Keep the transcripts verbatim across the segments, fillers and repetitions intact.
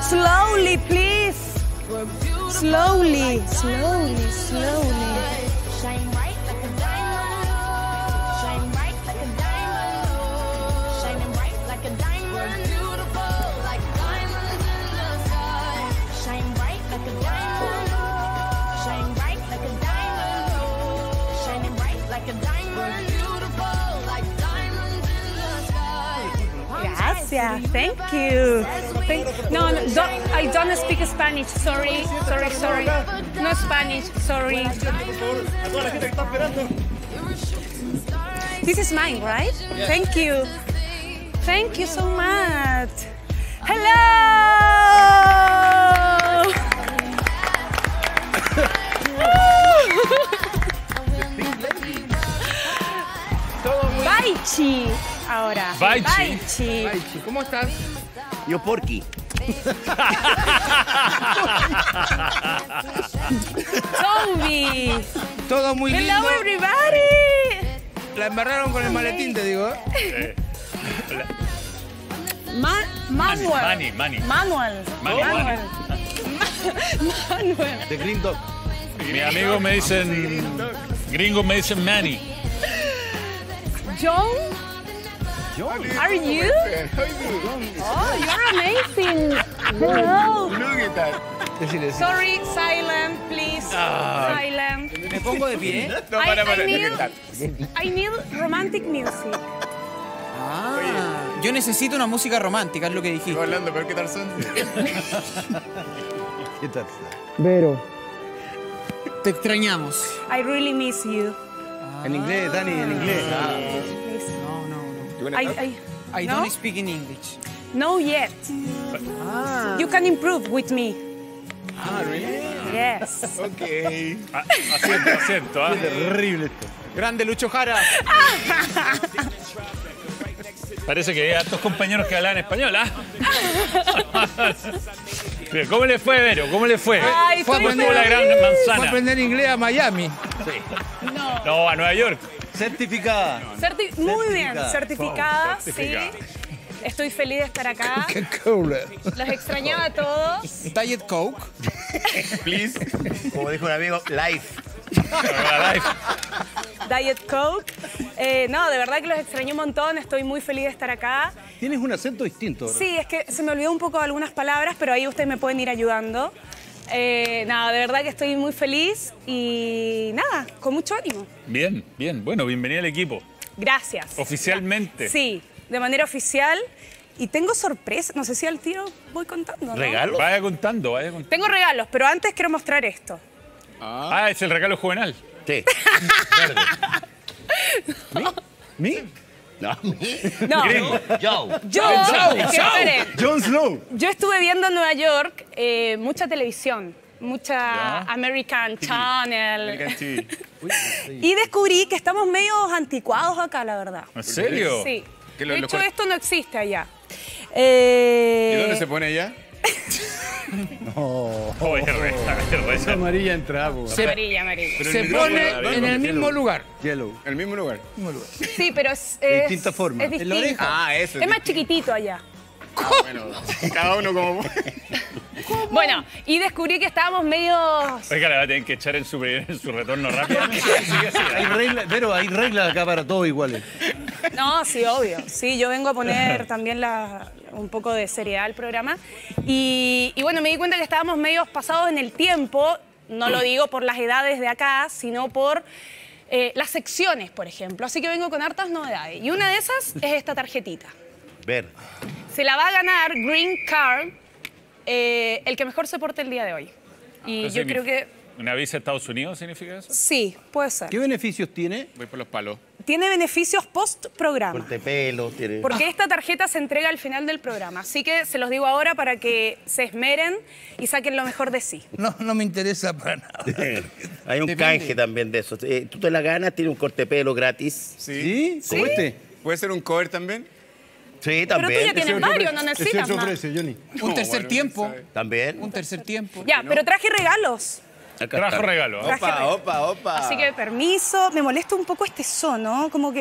Slowly, please. Slowly, slowly, slowly. Shine bright like a diamond. Shine bright like a diamond. Shining bright like a diamond. Beautiful like diamonds in the sky. Shine bright like a diamond. Shine bright like a diamond. Shining bright like a diamond. Beautiful like diamonds in the sky. Gracias, thank you. Thank, no, no don't, I don't speak Spanish. Sorry, sorry, sorry. No Spanish, sorry. This is mine, right? Thank you. Thank you so much. Hello. Baichi. Ahora. Baichi. Baichi. Baichi, ¿cómo estás? Yo Porky. Toby. Todo muy lindo. Hello, everybody. La embarraron con el maletín, te digo. Eh, Ma Manuel. Manny, Manny. Manuel. Manny, Manuel. Ma Manuel. The Green Dog. Mi amigo me dicen... Gringos me dicen Manny. John. Are you? Oh, you're amazing. Hello. Look at that. Decile, decile. Sorry, silent, please. Silent. ¿Me pongo de pie? I, I, need, I need romantic music. Ah, yo necesito una música romántica, es lo que dijiste. Hablando, pero ¿qué tal son? ¿Qué tal? Vero, te extrañamos. I really miss you. En inglés, Dani, en inglés. Please. No, no, no. I, I, I no? don't speak in English. No yet. Ah, You can improve with me. ah really? Yes. Ok. Ah, asiento, asiento. ¿ah? Terrible esto. Grande Lucho Jara. Parece que hay hartos compañeros que hablan español, ¿ah? Bien, ¿cómo le fue, Vero? ¿Cómo le fue? Ay, Fue a estoy aprender la gran feliz. Fue a manzana. aprender inglés a Miami. No. No, a Nueva York. Certificada. Certi- Muy bien, Certificada. certificada, Certificada. sí. Estoy feliz de estar acá. Qué cool. Los extrañaba a todos. Diet Coke. Please. Como dijo un amigo, life. La live. Diet Coke. Eh, no, de verdad que los extrañé un montón. Estoy muy feliz de estar acá. Tienes un acento distinto, ¿verdad? Sí, es que se me olvidó un poco algunas palabras, pero ahí ustedes me pueden ir ayudando. Eh, nada, de verdad que estoy muy feliz y nada, con mucho ánimo. Bien, bien. Bueno, bienvenida al equipo. Gracias. Oficialmente. Sí, de manera oficial. Y tengo sorpresa, no sé si al tiro voy contando, ¿no? ¿Regalo? Vaya contando, vaya contando. Tengo regalos, pero antes quiero mostrar esto. Ah, es el regalo juvenal. Sí. ¿Mi? ¿Mi? No, ¿mi? No, Joe. yo, es que, esperen, Jon Snow. yo estuve viendo en Nueva York eh, mucha televisión, mucha Ya. American Channel. American T V. Y descubrí que estamos medio anticuados acá, la verdad. ¿En serio? Sí. ¿Qué lo- De lo hecho, cor- esto no existe allá. Eh, ¿Y dónde se pone allá? Oye, reza, reza. Amarilla entra, po. Amarilla, amarilla. Pero Se el micrófono, pone ¿dónde? en el mismo lugar. Yellow. En el mismo lugar. Sí, pero es, De es distinta forma. Es En la distinto. Ah, eso. Es más chiquitito allá. Ah, bueno, cada uno como... Bueno, y descubrí que estábamos medio... Oiga, le va a tener que echar en su, en su retorno rápido. Hay reglas, pero hay reglas acá para todos iguales. No, sí, obvio. Sí, yo vengo a poner también la, un poco de seriedad al programa. Y, y bueno, me di cuenta que estábamos medio pasados en el tiempo. No lo digo por las edades de acá, sino por eh, las secciones, por ejemplo. Así que vengo con hartas novedades. Y una de esas es esta tarjetita. Ver. Se la va a ganar Green Card, eh, el que mejor se porte el día de hoy. Y ¿Eso yo creo que ¿Una visa a Estados Unidos significa eso? sí, puede ser. ¿Qué beneficios tiene? Voy por los palos. Tiene beneficios post-programa. Corte pelo, tiene... Porque esta tarjeta se entrega al final del programa. Así que se los digo ahora para que se esmeren y saquen lo mejor de sí. No, no me interesa para nada. Hay un Depende. canje también de eso. Eh, tú te la ganas, tiene un corte pelo gratis. ¿Sí? ¿Sí? ¿Cómo este? ¿Puede ser un cover también? Sí, Pero tú también. ya tienes varios, no necesitas más. Johnny. Un No, tercer bueno, tiempo. quién sabe. También. Un tercer tiempo. Ya, pero traje regalos. Acá Trajo está. regalo. ¿eh? Traje Opa, regalo. opa, opa. Así que permiso, me molesta un poco este son, ¿no? Como que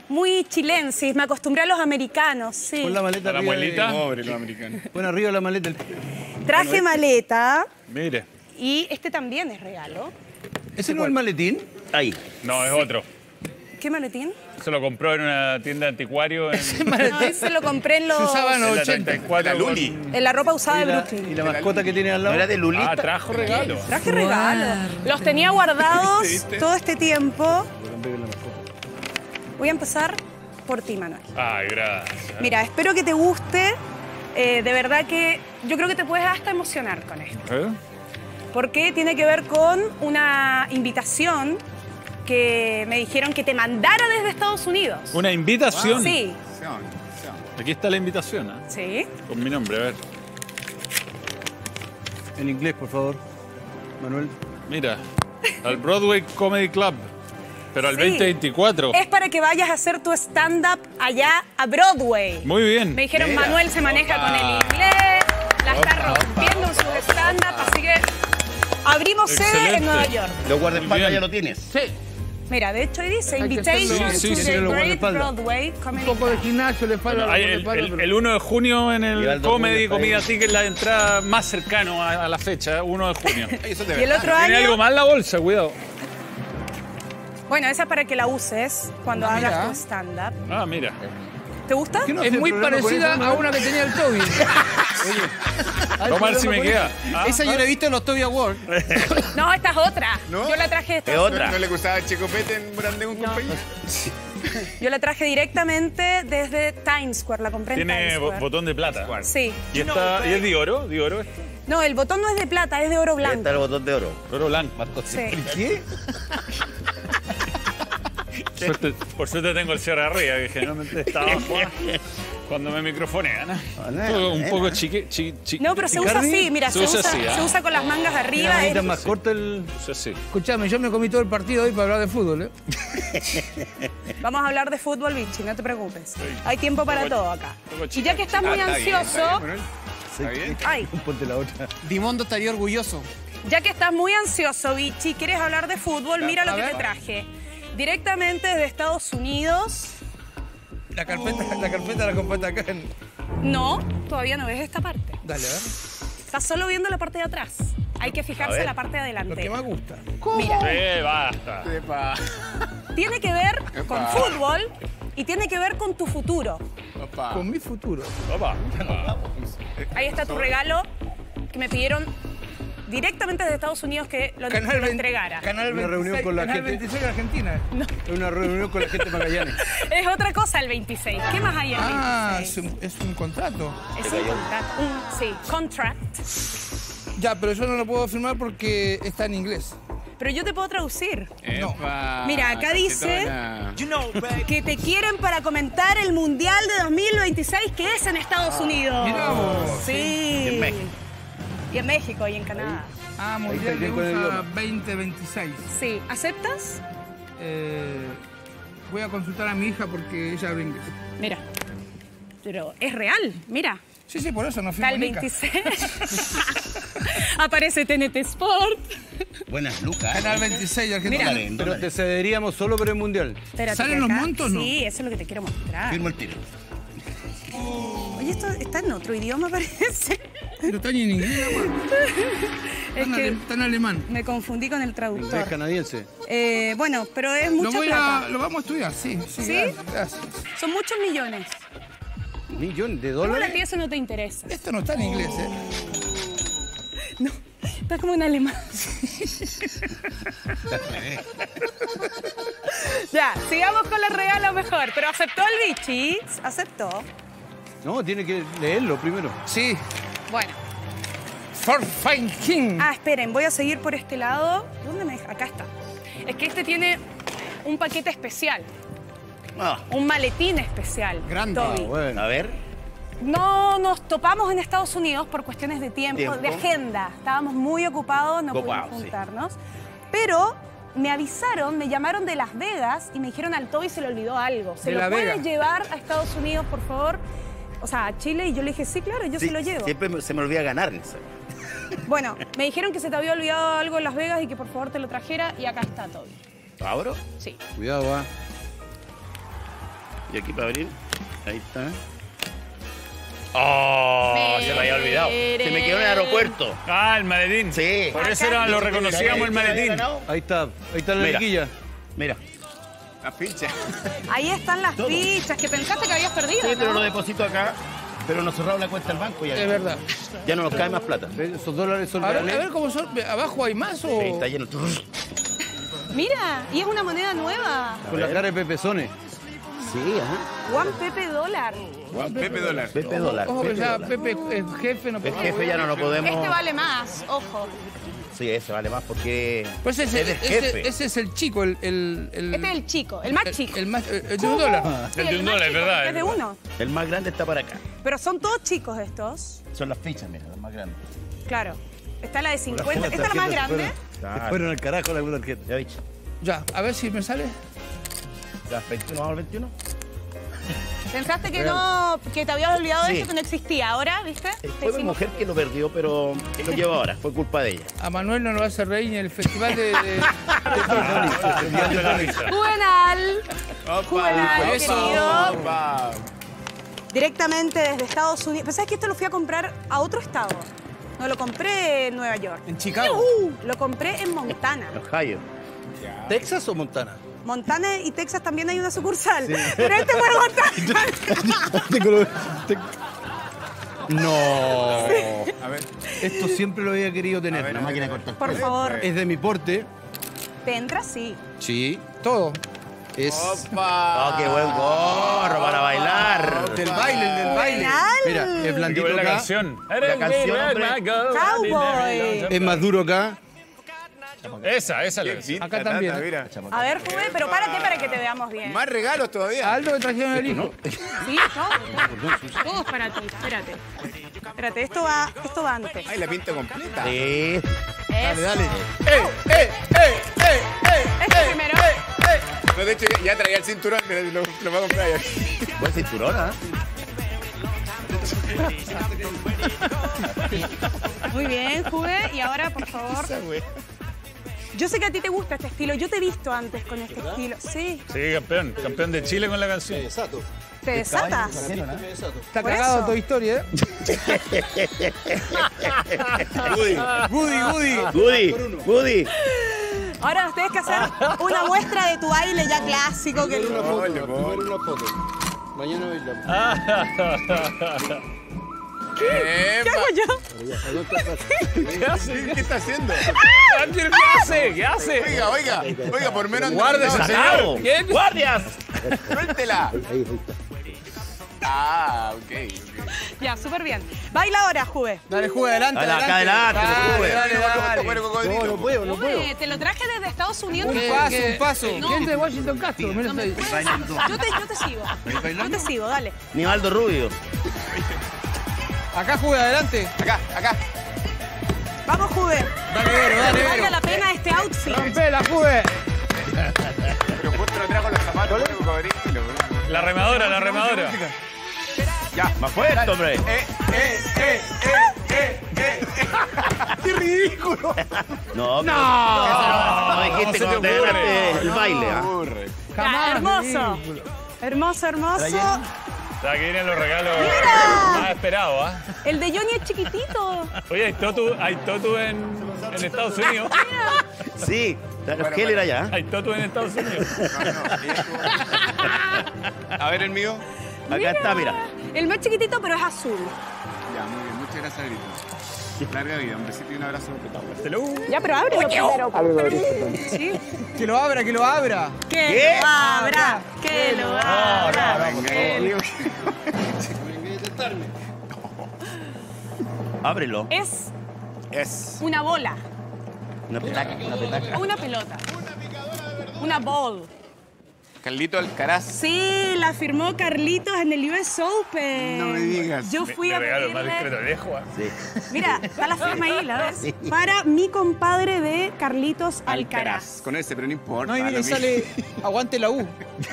muy chilensis, me acostumbré a los americanos, sí. Pon la maleta ¿La arriba. muelita? de- Pobre los americanos. Pon arriba la maleta. Traje maleta Mire. y este también es regalo. ¿Ese no es el maletín? Ahí. No, es otro. ¿Qué maletín? Se lo compró en una tienda de anticuario en, No, ese lo compré en, Se los, usaba en en los la ochenta. treinta y cuatro. La Luli. con- en la ropa usada ¿Y de la, Brooklyn. y la mascota que tiene al ¿No lado? era de Lulita? Ah, trajo regalo. Traje regalo. Los tenía guardados todo este tiempo. Voy a empezar por ti, Manuel. Ay, gracias. Mira, espero que te guste. Eh, de verdad que yo creo que te puedes hasta emocionar con esto. ¿Eh? Porque tiene que ver con una invitación que me dijeron que te mandara desde Estados Unidos. Una invitación. Sí, Aquí está la invitación, ¿eh? sí. Con mi nombre, a ver. En inglés, por favor. Manuel. Mira, al Broadway Comedy Club. Pero al Sí. veinte veinticuatro. Es para que vayas a hacer tu stand-up allá a Broadway. Muy bien. Me dijeron, Mira. Manuel se maneja con el inglés, la está rompiendo en sus stand-up, así que abrimos sede Excelente. en Nueva York. Los guardaespaldas Bien. ya lo tienes. Sí, Mira, de hecho ahí dice Hay que Invitation hacerlo. Sí, sí, to sí. the Tiene los Great guardaespaldas. Broadway un Comedy poco de Club. gimnasio le falta. Bueno, a hay los el, guardaespaldas, el- pero- el uno de junio en Lleva el el Comedy documento Comida ahí. Ticket, la entrada más cercano a, a la fecha, uno de junio. Ay, eso es de Y el verdad. otro Tiene año, algo más en la bolsa, cuidado. bueno, esa es para que la uses cuando Ah, hagas mira. tu stand-up. Ah, mira. ¿Te gusta? ¿Qué no Es hace muy programa con parecida eso, a Manuel? una que tenía el Toby. Vamos a ver si me queda. Ah, Esa yo la he visto en los Toby Awards. No, esta es otra. ¿No? Yo la traje de Es Estados otra. ¿No le gustaba Chico Pete en Brandon No. compañía? Yo la traje directamente desde Times Square, la compré en tiene Times bo- Square. botón de plata. Sí. ¿Y, esta, ¿Y es de oro? ¿De oro esto? No, el botón no es de plata, es de oro Ahí está el blanco. botón de oro. Oro blanco. Sí. ¿Qué? Suerte- por suerte tengo el cierre arriba, que generalmente está abajo cuando me microfonean. ¿eh? Todo un poco chique, chi- chi- No, pero se usa Icardi, así, mira, se se, usa usa, así, ¿ah? se usa con las mangas Tiene arriba. la manita es- más corta el... Sí, sí. Escuchame, yo me comí todo el partido hoy para hablar de fútbol, ¿eh? Vamos a hablar de fútbol, Vichy, no te preocupes. Hay tiempo para Poco- todo acá. poco Y ya que estás muy Ah, está bien, ansioso, está bien, Manuel. Está bien. ay, Ponte la otra. Dimondo estaría orgulloso. ya que estás muy ansioso, Vichy, quieres hablar de fútbol, mira lo a que ver. te traje. Directamente desde Estados Unidos. La carpeta, la carpeta la compuesta acá. En... No, todavía no ves esta parte. Dale, a ver. Estás solo viendo la parte de atrás. Hay que fijarse ver. en la parte de Lo que más adelante. gusta. Mira, Eh, basta. Epa. tiene que ver con Epa. fútbol y tiene que ver con tu futuro. Opa. Con mi futuro. Opa. Ahí está tu regalo que me pidieron directamente desde Estados Unidos que lo, que lo veinte- entregara. Canal Una veintiséis, reunión con la Canal gente. veintiséis de Argentina. Es una reunión con la gente de Magallanes. Es otra cosa el veintiséis. ¿Qué más hay el Ah, es veintiséis? un, es un contrato. Es un contrato. Un, sí, contract. Ya, pero yo no lo puedo firmar porque está en inglés. Pero yo te puedo traducir. Epa. Mira, acá dice- cachetona. Que te quieren para comentar el Mundial de dos mil veintiséis que es en Estados Unidos. Mirá vos. Sí. Y en México. Y en México y en Canadá. Ah, está Mundial de bien con el U S A idioma. veinte veintiséis. Sí. ¿Aceptas? Eh, voy a consultar a mi hija porque ella habla inglés. Mira. Pero es real, mira. Sí, sí, por eso no Está firmo el nunca. veintiséis. Aparece T N T Sport. Buenas lucas. Canal veintiséis de Argentina. Dólares, en Pero dólares. te cederíamos solo por el Mundial. Espérate, ¿Salen que los acá- montos, no? Sí, eso es lo que te quiero mostrar. Firmo el tiro. Oye, esto está en otro idioma, parece. Pero está en inglés, amor. Está Es en que ale- está en alemán. me confundí con el Inglés traductor. canadiense. Eh, bueno, pero es Lo, mucha voy plata. a, lo vamos a estudiar, sí. Sí, ¿Sí? Gracias, gracias. Son muchos millones. ¿Millón de ¿Cómo a dólares? ti eso no te interesa? Esto no está en inglés, ¿eh? No, está como en alemán. Ya, sigamos con los regalos mejor. Pero aceptó el Vichy, aceptó. No, tiene que leerlo primero. Sí. Bueno. For Fine King. Ah, esperen, voy a seguir por este lado. ¿Dónde me deja? Acá está. Es que este tiene un paquete especial, Ah, un maletín especial. Grande. Toby. Ah, bueno. a ver. No nos topamos en Estados Unidos por cuestiones de tiempo, Tiempo. de agenda. Estábamos muy ocupados, no Ocupados, pudimos sí. juntarnos. Pero me avisaron, me llamaron de Las Vegas y me dijeron al Toby se le olvidó algo. ¿Se De lo La puedes Vega. llevar a Estados Unidos, por favor? O sea, a Chile. Y yo le dije, sí, claro, yo Sí, se lo llevo. Siempre me- se me olvida ganar. eso. Bueno, me dijeron que se te había olvidado algo en Las Vegas y que por favor te lo trajera. Y acá está, Toby. ¿Abro? Sí. Cuidado, va. Y aquí para abrir. Ahí está. Oh, se me había olvidado. Se me quedó en el aeropuerto. Ah, el maletín. Sí. Por eso era, lo reconocíamos el maletín. Ahí está, ahí está la Mira. liquilla. Mira. La ficha. Ahí están las fichas que pensaste que habías perdido. Sí, pero ¿no? lo deposito acá. Pero nos cerraron la cuenta del banco ya. Es verdad. Ya no nos cae más plata. ¿Ves? Esos dólares son A ver, a reales. ver cómo son. ¿Abajo hay más o...? Sí, está lleno. Mira, y es una moneda nueva. Con la cara de pepezones. Sí, ajá. Juan Pepe dólar. Pepe dólar. Pepe dólar. Ojo, que Pepe ya dólar. Pepe es jefe, no El puede. jefe ya no lo podemos. Este vale más, ojo. Sí, ese vale más porque. Pues ese, es del ese- jefe. ese es el chico, el... el, el Este es el chico, el más el- chico. El, más, el, el de un dólar. Sí, El de un más dólar, chico, ¿verdad? porque Es de uno. El más grande está para acá. Pero son todos chicos estos. Son las fichas, mira, las más grandes. Claro. Está la de cincuenta. Esta es la más grande. Claro. Fueron al carajo la tarjeta. Ya dicho. Ya, a ver si me sale. Ya, veintiuno, vamos al veintiuno. Pensaste que no, que te habías olvidado de Sí. esto, que no existía. Ahora, ¿viste? Eh, Te Fue mi hicimos- mujer que lo perdió, pero que lo lleva ahora. Fue culpa de ella. A Manuel no lo hace reír ni el festival de... de- De la risa. Juvenal. Opa, Juvenal, opa, querido. opa. Directamente desde Estados Unidos. Pero ¿sabes que esto lo fui a comprar a otro estado? No lo compré en Nueva York. En Chicago. Uh, lo compré en Montana. Ohio. ¿Texas o Montana? Montana y Texas también hay una sucursal. Pero este fue Montana. Tengo lo- te- No. A ver. Esto siempre lo había querido tener. ver, La máquina de cortar. Por favor. Es de mi porte. ¿Te entra? Sí. Sí. Todo. Es. Opa. Oh, qué buen gorro para bailar. Del baile, el del baile. Juvenal. Mira, es Hay que blandito ver la acá. canción. La canción, hombre. Cowboy. Es más duro acá. Esa, esa la Qué pinta, Acá Tata, también. mira. A ver, Juve, pero párate para que te veamos bien. Más regalos A todavía. Aldo le trajeron el hijo. Sí, todo. Todo es para ti. Espérate. Espérate, esto va, esto va antes. Ay, la pinta completa. Sí. Dale, dale. ¡Eh, eh, eh, eh, eh! Este primero. No, de hecho, ya- ya traía el cinturón, pero lo, lo voy a comprar ya. Buen cinturón, ¿ah? Muy bien, Juve. Y ahora, por favor. Yo sé que a ti te gusta este estilo. Yo te he visto antes con este estilo. Sí. Sí, campeón. Campeón de Chile con la canción. ¿Te desatas? Está Por cagado eso. toda historia, ¿eh? Woody. Woody, Woody. Woody. Woody. Ahora nos tienes que hacer una muestra de tu baile ya clásico. Que... Ole, po. Primero una foto. Mañana bailamos. ¡Epa! ¿Qué hago yo? ¿Qué hace? ¿Qué está haciendo? ¿Qué hace? ¿Qué hace? Oiga, oiga, oiga, por menos... Guárdese, no, ¡Sacado! ¿Quién? ¡Guardias! ¡Suéltela! Ah, ok, ok. Ya, súper bien. Baila ahora, Juve. Dale, juega adelante, Dale, acá adelante, Dale, Juve. dale, dale. Bueno, cocodrilo. No, no puedo, no puedo. Juve, te lo traje desde Estados Unidos. Un que- paso, que- un paso. No. ¿Quién es de Washington Castro? Mira, No me está ahí. puedes- Yo te, yo te sigo. Yo te sigo, dale. Nivaldo Rubio. Acá juega adelante. Acá, acá. Vamos, Juve. Dale, Vero, dale, Que valga Vero. la pena este outfit. Rompela, Juve. Pero justo lo trajo los zapatos, bueno, cocodrilo. boludo. La remadora, la remadora. Ya. Más fuerte, hombre. Eh, eh, eh, eh, eh, eh. ¡Qué ridículo! No, no. No, no dijiste ¿Cómo se cuando te te ocurre? ganaste el baile, ¿ah? Aburre. Ya, Jamás, hermoso. ridículo. Hermoso, hermoso. Aquí vienen los regalos ¡Mira! más esperados, ¿ah? El de Johnny es chiquitito. Oye, hay Totu, hay Totu en, en Estados Unidos. Sí, los Bueno, Heller bueno. allá. Hay Totu en Estados Unidos. A ver el mío. Acá está, mira. El más chiquitito, pero es azul. Ya, muy bien. Muchas gracias, Grito. Larga vida. Un besito y un abrazo. Te lo- Ya, pero ábrelo primero. Sí. Que lo abra, que lo abra. Que ¿Qué? lo abra. Que lo abra. Ábrelo. Es Es. una bola. Una petaca, una petaca. O una pelota. Una ball. Carlito Alcaraz. Sí, la firmó Carlitos en el U S Open. No me digas. Yo fui Mi a regalo más discreto pedirle... lejos, ¿ah? Sí. Mira, está la firma ahí, ¿la ves? Para mi compadre de Carlitos Alcaraz. Con ese, pero no importa. No, y mira, lo y sale aguante la U.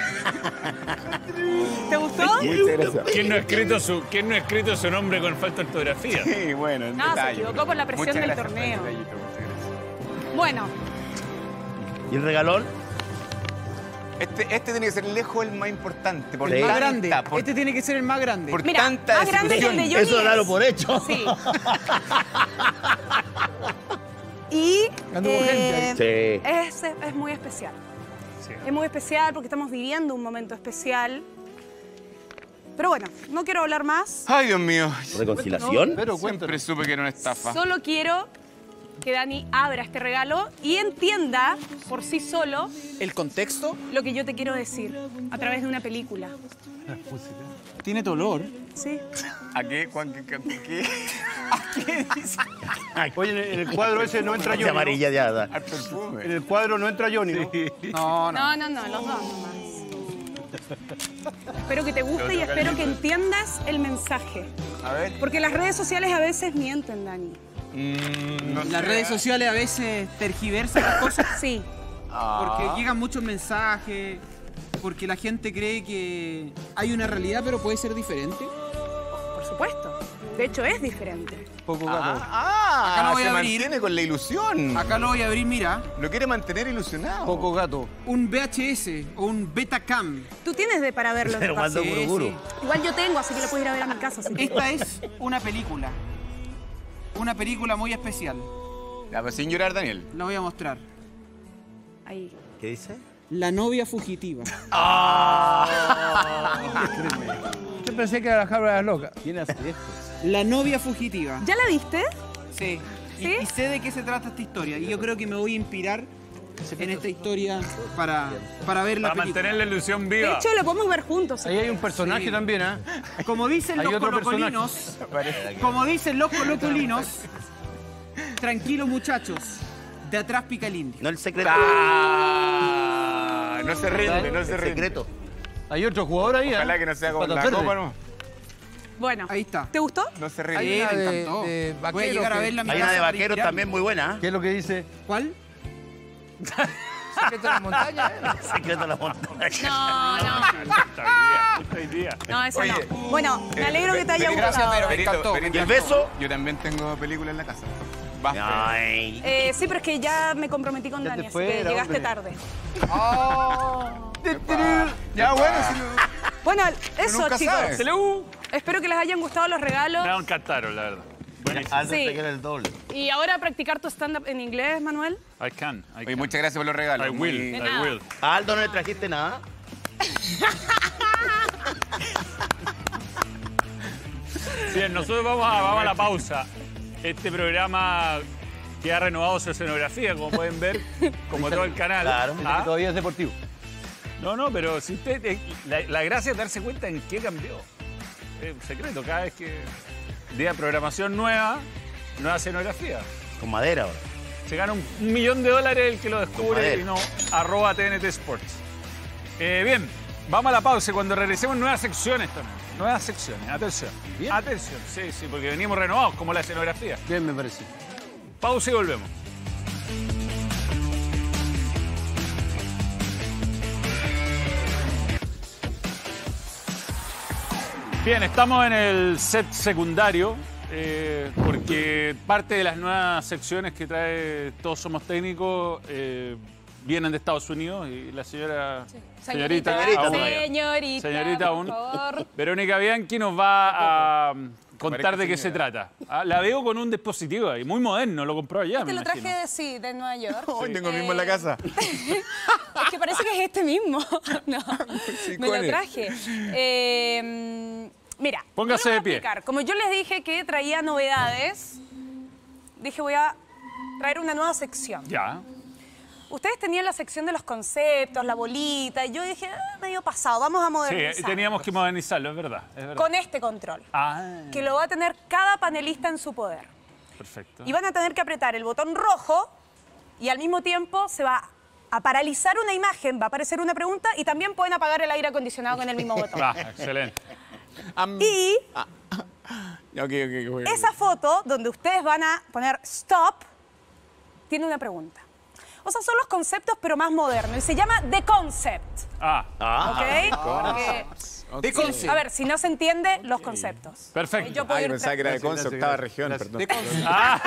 ¿Te gustó? mismo. Muchas gracias. ¿Quién no ha escrito su, quién no ha escrito su nombre con falta de ortografía? Sí, bueno, un No, se detalle. equivocó por la presión Muchas del gracias por el torneo. detallito, muchas gracias. Bueno, ¿Y el regalón? Este, este tiene que ser lejos el más importante. Por Sí. El más tanta, grande. por- Este tiene que ser el más grande. por Mira, tanta más grande que el de desilusión. Johnny Eso dalo es- por hecho. Sí. Y Anduvo eh, gente es, es muy especial. Es muy especial porque estamos viviendo un momento especial. Pero bueno, no quiero hablar más. Ay, Dios mío. ¿Reconciliación? Pero Siempre cuéntanos. supe que era una estafa. Solo quiero que Dani abra este regalo y entienda por sí solo El contexto lo que yo te quiero decir a través de una película. tiene tu olor. Sí. ¿A qué, Juan? ¿Qué? qué, qué? ¿Qué dice? Oye, en el- en el cuadro ese no entra De Johnny. amarilla ya. da. Al perfume. En el cuadro no entra Johnny, ¿no? No, no. No, no, no, los dos nomás. Espero que te guste y espero que entiendas el mensaje. A ver. Porque las redes sociales a veces mienten, Dani. Mm, no Las sé. redes sociales a veces tergiversan las cosas Sí. Ah. porque llegan muchos mensajes, porque la gente cree que hay una realidad pero puede ser diferente. Por supuesto. De hecho, es diferente. Poco gato. Ah, ah, Acá lo voy se a abrir. mantiene con la ilusión. Acá lo voy a abrir, mira, Lo quiere mantener ilusionado. Poco gato. un V H S o un Betacam. Tú tienes de para verlo. Pero en tu mando casa. guru guru. Igual yo tengo, así que lo puedes ir a ver a mi casa. si quieres. Esta es una película. Una película muy especial. Ya, pues sin llorar, Daniel. La voy a mostrar. Ahí. ¿Qué dice? La novia fugitiva. Yo pensé que era la cabra de las locas. ¿Quién hace esto? La novia fugitiva. ¿Ya la viste? Sí. Y, ¿Sí? y sé de qué se trata esta historia. Y yo creo que me voy a inspirar en esta historia para, para ver la Para película. mantener la ilusión De viva. hecho, lo podemos ver juntos. Ahí hay un personaje Sí. también, ¿ah? Como dicen Hay los otro colocolinos, como dicen los colocolinos, tranquilos muchachos, de atrás pica el indio. No el secreto. Ah, no se rinde, no se El rinde. secreto. Hay otro jugador ahí, ¿ah? Ojalá que no sea como Patas la verdes. copa, ¿no? Bueno, Ahí está. ¿te gustó? No se Sí, rinde. Hay una me de- encantó. de Voy a vaquero llegar a que- verla a mi Hay una casa de para vaqueros inspirarme. también muy buena. ¿Qué es lo que dice? ¿Cuál? Secreto de la montaña, ¿eh? Secreto de la montaña. No, no. Hoy día. No, esa Oye, no. Bueno, me alegro que te haya Perito, gustado. pero- me Perito, encantó. Perito, ¿Y el beso? Yo también tengo película en la casa. Basta. Ay. Eh, sí, pero es que ya me comprometí con Ya Dani, te así que fuera, llegaste hombre. tarde. Ya, bueno, si no... Bueno, eso, nunca chicos. sabes. Espero que les hayan gustado los regalos. Me encantaron, la verdad. Buenísimo. Antes Sí. de que era el doble. Y ahora practicar tu stand-up en inglés, Manuel. I can. I Oye, can. muchas gracias por los regalos. I will. Muy- I nada. will. A Aldo no le trajiste nada. Bien, nosotros vamos a, vamos a la pausa. Este programa que ha renovado su escenografía, como pueden ver, como todo el canal. Claro. ¿Ah? Todavía es deportivo. No, no, pero si usted. eh, La, la gracia es darse cuenta en qué cambió. Es un secreto, cada vez que. Día de programación nueva, nueva escenografía. Con madera ahora. Se gana un, un millón de dólares el que lo descubre madera. y no arroba T N T Sports. Eh, bien, vamos a la pausa y cuando regresemos nuevas secciones también. Nuevas secciones, atención. Bien. Atención, sí, sí, porque venimos renovados como la escenografía. Bien, me parece. Pausa y volvemos. Bien, estamos en el set secundario eh, porque parte de las nuevas secciones que trae Todos Somos Técnicos eh, vienen de Estados Unidos y la señora... Señorita, Señorita, aún- señorita, Señorita por aún. favor. Verónica Bianchi nos va a contar Parezca de qué se señora. trata. Ah, la veo con un dispositivo ahí, muy moderno, lo compró allá, me Te lo imagino. traje de, sí, de Nueva York. Hoy tengo el mismo en la casa. Es que parece que es este mismo. No, me ¿cuál lo es? traje. Eh, mira, Póngase yo les voy a de pie. explicar. Como yo les dije que traía novedades, dije voy a traer una nueva sección. Ya. Ustedes tenían la sección de los conceptos, la bolita, y yo dije, ah, medio pasado, vamos a Sí, modernizar. teníamos que modernizarlo, es verdad. Es verdad. Con este control, Ah, que lo va a tener cada panelista en su poder. perfecto. Y van a tener que apretar el botón rojo y al mismo tiempo se va a paralizar una imagen, va a aparecer una pregunta y también pueden apagar el aire acondicionado con el mismo botón. Ah, excelente. Am- Y Ya, ok, ok, ok, ok. esa foto donde ustedes van a poner stop tiene una pregunta. O sea, son los conceptos pero más modernos y se llama The Concept. Ah, Ah, ¿Ok? Porque- De Conce. a ver, si no se entiende, los conceptos. perfecto. Yo puedo Ah, yo ir pensaba que era de Conce, octava región, Gracias. perdón. De Conce.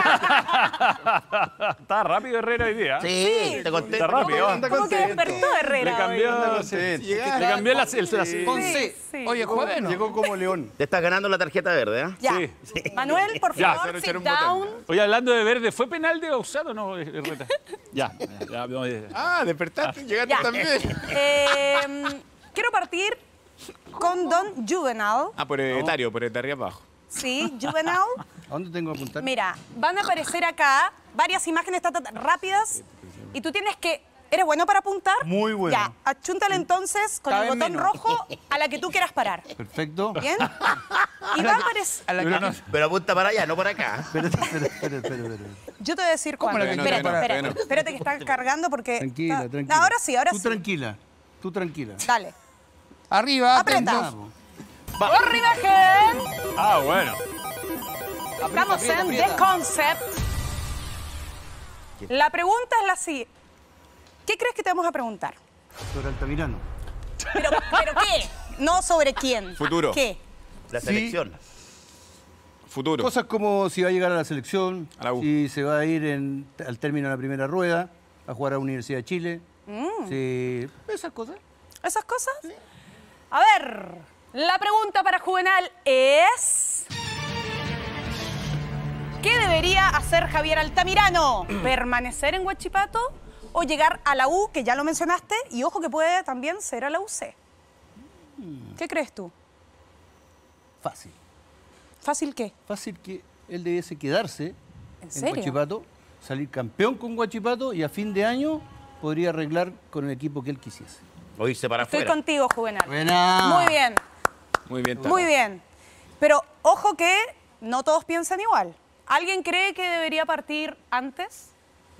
Ah. Está rápido Herrera hoy día. sí, te conté. Está rápido. ¿Cómo que despertó Herrera Le cambió, hoy? sí, Llegaste. le cambió la, el- la- Conce. Sí. Oye, joven. Llegó como león. Te estás ganando la tarjeta verde, ¿eh? Ya. Sí. Manuel, por Ya. favor, Echar sit un botón. down. Oye, hablando de verde, ¿fue penal de Bausat o no, Herrera? Ya, ya, no, ya. Ah, despertaste, llegaste Ya. también. Eh, quiero partir con Don Juvenal. Ah, por hereditario, por de arriba abajo. Sí, Juvenal. ¿A dónde tengo que apuntar? Mira, van a aparecer acá varias imágenes ta, ta, ta, rápidas y tú tienes que... ¿Eres bueno para apuntar? Muy bueno. Ya, achúntale entonces con Cada el vez botón menos. rojo a la que tú quieras parar. Perfecto. ¿Bien? Y va a aparecer... A la Pero que- no- Pero apunta para allá, no para acá. Espérate, espérate, espérate, espérate, espérate. Yo te voy a decir ¿Cómo cuándo. la que no, Espérate, no, no, espérate, no. espérate que está cargando porque... Tranquila, está- tranquila. Ahora sí, ahora Tú sí. tranquila. Tú tranquila. Dale. Arriba, Aprieta. atentos. ¡Corre, imagen! Ah, bueno. Estamos aprieta, en aprieta. The Concept. La pregunta es la siguiente. ¿Qué crees que te vamos a preguntar? Sobre Altamirano. ¿Pero, ¿pero qué? No sobre quién. Futuro. ¿Qué? La Sí. selección. Futuro. Cosas como si va a llegar a la selección, A la U. si se va a ir en- al término de la primera rueda, a jugar a la Universidad de Chile. Si- esas cosas. ¿Esas cosas? A ver, la pregunta para Juvenal es... ¿Qué debería hacer Javier Altamirano? ¿Permanecer en Huachipato o llegar a la U, que ya lo mencionaste, y ojo que puede también ser a la U C? ¿Qué crees tú? Fácil. ¿Fácil qué? Fácil que él debiese quedarse ¿En serio? Huachipato, salir campeón con Huachipato y a fin de año podría arreglar con el equipo que él quisiese. O irse para Estoy afuera. contigo, Juvenal. Buena. Muy bien, Muy bien, Tata. muy bien. Pero ojo que no todos piensan igual. ¿Alguien cree que debería partir antes?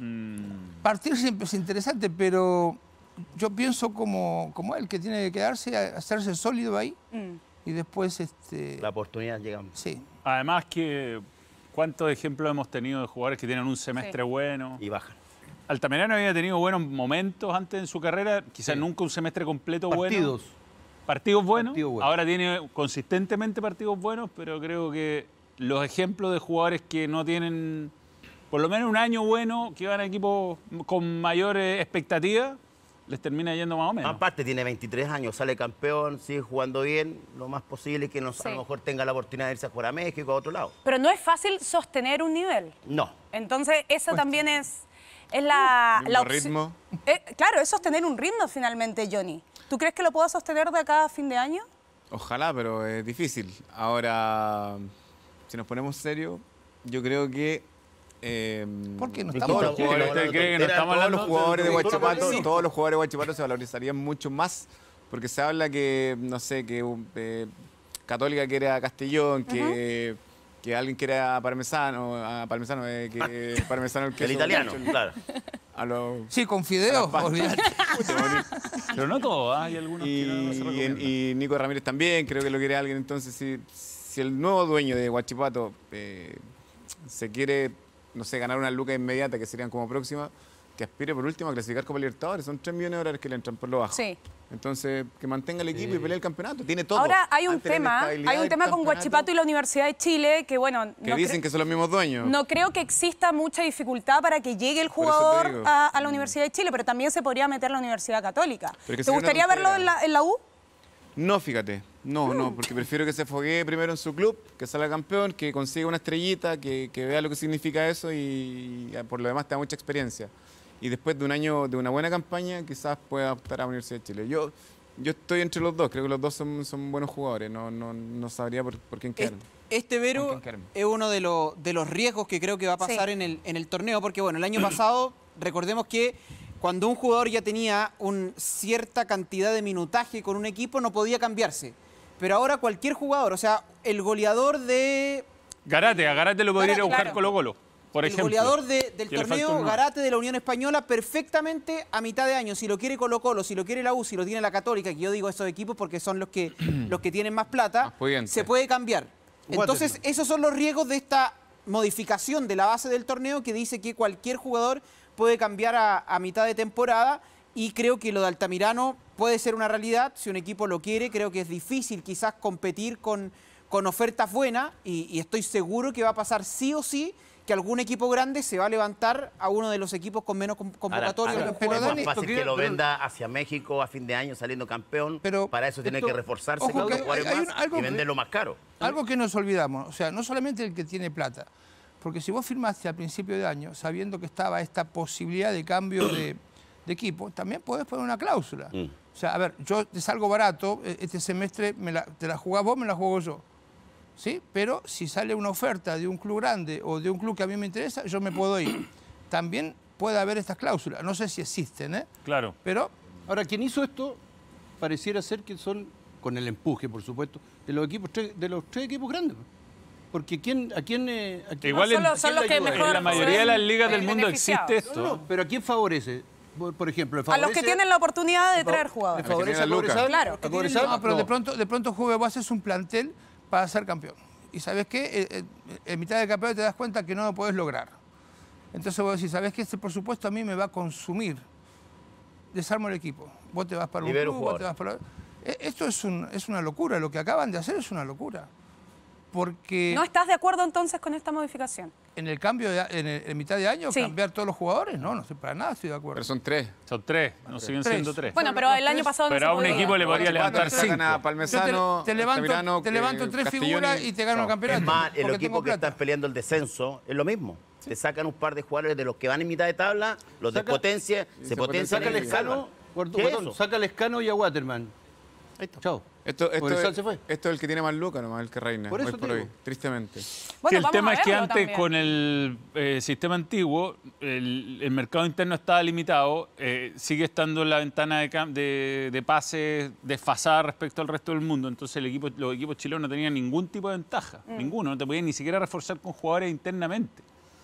Partir siempre es interesante, pero yo pienso como, como él, que tiene que quedarse, a- hacerse sólido ahí Mm. y después, este, La oportunidad llega. sí. Además que, ¿cuántos ejemplos hemos tenido de jugadores que tienen un semestre Sí. bueno? Y bajan. Altamirano había tenido buenos momentos antes en su carrera, quizás Sí. nunca un semestre completo Partidos. bueno. Partidos buenos. Partidos buenos. Ahora tiene consistentemente partidos buenos, pero creo que los ejemplos de jugadores que no tienen por lo menos un año bueno, que van a equipos con mayor eh, expectativa, les termina yendo más o menos. Aparte, tiene veintitrés años, sale campeón, sigue jugando bien. Lo más posible es que nos, a Sí. lo mejor tenga la oportunidad de irse a jugar a México, a otro lado. Pero no es fácil sostener un nivel. No. Entonces, eso también es, es la, Mismo la opci- ritmo. Eh, claro, es sostener un ritmo finalmente, Johnny. ¿Tú crees que lo puedo sostener de acá a fin de año? Ojalá, pero es difícil. Ahora, si nos ponemos serios, yo creo que... eh, ¿Por qué no ¿Y estamos todos los qué? jugadores, ¿Usted cree que no Todos estamos todos hablando los jugadores de de- Huachipato, Sí. todos los jugadores de Huachipato se valorizarían mucho más porque se habla que, no sé, que eh, Católica quiere a Castellón, que, que alguien quiere a Parmesano, a Parmesano, eh, que Parmesano el, El queso, italiano, el- claro. a los Sí, con Fideo, A la olvídate. Pero no todos, ¿ah? Hay algunos y, que no, no se y- recomiendan. y Nico Ramírez también, creo que lo quiere alguien. Entonces, si, si el nuevo dueño de Huachipato eh, se quiere, no sé, ganar una luca inmediata, que serían como próxima, que aspire por último a clasificar Copa Libertadores. Son tres millones de dólares que le entran por lo bajo. Sí. Entonces, que mantenga el equipo y pelee el campeonato. Tiene todo. Ahora hay un Antes la tema, inestabilidad hay un del tema con campeonato, Huachipato y la Universidad de Chile que, bueno, Que no, dicen cre- que son los mismos dueños. no creo que exista mucha dificultad para que llegue el Por eso te jugador digo. a, a la Universidad de Chile, pero también se podría meter la Universidad Católica. Pero que ¿Te sería una gustaría verlo en tontera. la, en la U? No, fíjate. No, no, porque prefiero que se foguee primero en su club, que salga campeón, que consiga una estrellita, que, que vea lo que significa eso y, y por lo demás te da mucha experiencia. Y después de un año, de una buena campaña, quizás pueda optar a la Universidad de Chile. Yo, yo estoy entre los dos, creo que los dos son, son buenos jugadores, no, no, no sabría por, por quién Es- quedarme. Este ¿Con Vero quién quedarme? es uno de, los de los riesgos que creo que va a pasar Sí. en, el, en el torneo, porque bueno, el año pasado, recordemos que cuando un jugador ya tenía una cierta cantidad de minutaje con un equipo, no podía cambiarse. Pero ahora cualquier jugador, o sea, el goleador de Garate, a Garate lo podría ir a Garate, buscar claro. Colo Colo, por el ejemplo. goleador de- del Que le falta torneo, un nueve. Garate de la Unión Española, perfectamente a mitad de año. Si lo quiere Colo Colo, si lo quiere la U, si lo tiene la Católica, que yo digo esos equipos porque son los que, los que tienen más plata, Más pudientes. se puede cambiar. Entonces, Waterman. esos son los riesgos de esta modificación de la base del torneo que dice que cualquier jugador puede cambiar a, a mitad de temporada y creo que lo de Altamirano puede ser una realidad, si un equipo lo quiere, creo que es difícil quizás competir con, con ofertas buenas y, y estoy seguro que va a pasar sí o sí que algún equipo grande se va a levantar a uno de los equipos con menos con- convocatorios. Ahora, que pero juegan. es más Dani, fácil esto que que- lo pero- venda hacia México a fin de año saliendo campeón. Pero para eso tiene esto- que reforzarse ojo con que los jugadores hay- hay más un- algo y que- venderlo más caro. Algo que nos olvidamos, o sea, no solamente el que tiene plata, porque si vos firmaste al principio de año sabiendo que estaba esta posibilidad de cambio de, de equipo, también podés poner una cláusula. Mm. O sea, a ver, yo te salgo barato, eh, este semestre me la- te la jugás vos, me la juego yo. ¿Sí? Pero si sale una oferta de un club grande o de un club que a mí me interesa, yo me puedo ir. También puede haber estas cláusulas. No sé si existen, ¿eh? Claro. Pero Ahora, quien hizo esto pareciera ser que son, con el empuje, por supuesto, de los equipos tres- de los tres equipos grandes. Porque quién, a quién, eh, a quién- Igual son en, los- son ¿a los quién que le ayuda? mejor en la mayoría de las ligas del ven mundo beneficiados. existe No, no, esto. pero ¿a quién favorece? Por, por ejemplo, ¿le A los favorece que tienen la oportunidad de traer ¿Le jugadores. que favorece a tienen a Luca. Cobresal? Claro, ¿A que Cobresal? no, pero de No. pronto, de pronto Juve vos haces un plantel para ser campeón. Y ¿sabes qué? Eh, eh, En mitad del campeonato te das cuenta que no lo podés lograr. Entonces vos decís, ¿sabes qué? Este presupuesto a mí me va a consumir. Desarmo el equipo. Vos te vas para un Libero club, vos te vas para... Eh, Esto es, un- es una locura. Lo que acaban de hacer es una locura. Porque ¿No estás de acuerdo entonces con esta modificación? en el cambio, de, en, el- en mitad de año, Sí. cambiar todos los jugadores, no, no estoy para nada, estoy de acuerdo. Pero son tres. Son tres, no siguen Tres. siendo tres. Bueno, pero el año pasado no Pero se a un podía. equipo le podría levantar Sacan cinco. a Yo Palmesano, te, te levanto, Altamirano, te levanto eh, tres Castelloni. figuras y te gano el Chao. campeonato. Es más, el porque tengo equipo que plata. están peleando el descenso es lo mismo. Te sacan un par de jugadores de los que van en mitad de tabla, los Saca- despotencia, y se se potencian Saca y el se escano, salvan. Guardo- ¿Qué es Guardón, eso? saca el escano y a Waterman. Chao. Esto, esto, Cobresal es, se fue. esto es el que tiene más lucas nomás, el que reina. Por eso hoy te por hoy, digo. tristemente. Bueno, que el vamos tema a es que verlo antes también. con el eh, sistema antiguo el, el mercado interno estaba limitado, eh, sigue estando la ventana de, cam- de, de pases desfasada respecto al resto del mundo, entonces el equipo, los equipos chilenos no tenían ningún tipo de ventaja, Mm. ninguno, no te podían ni siquiera reforzar con jugadores internamente.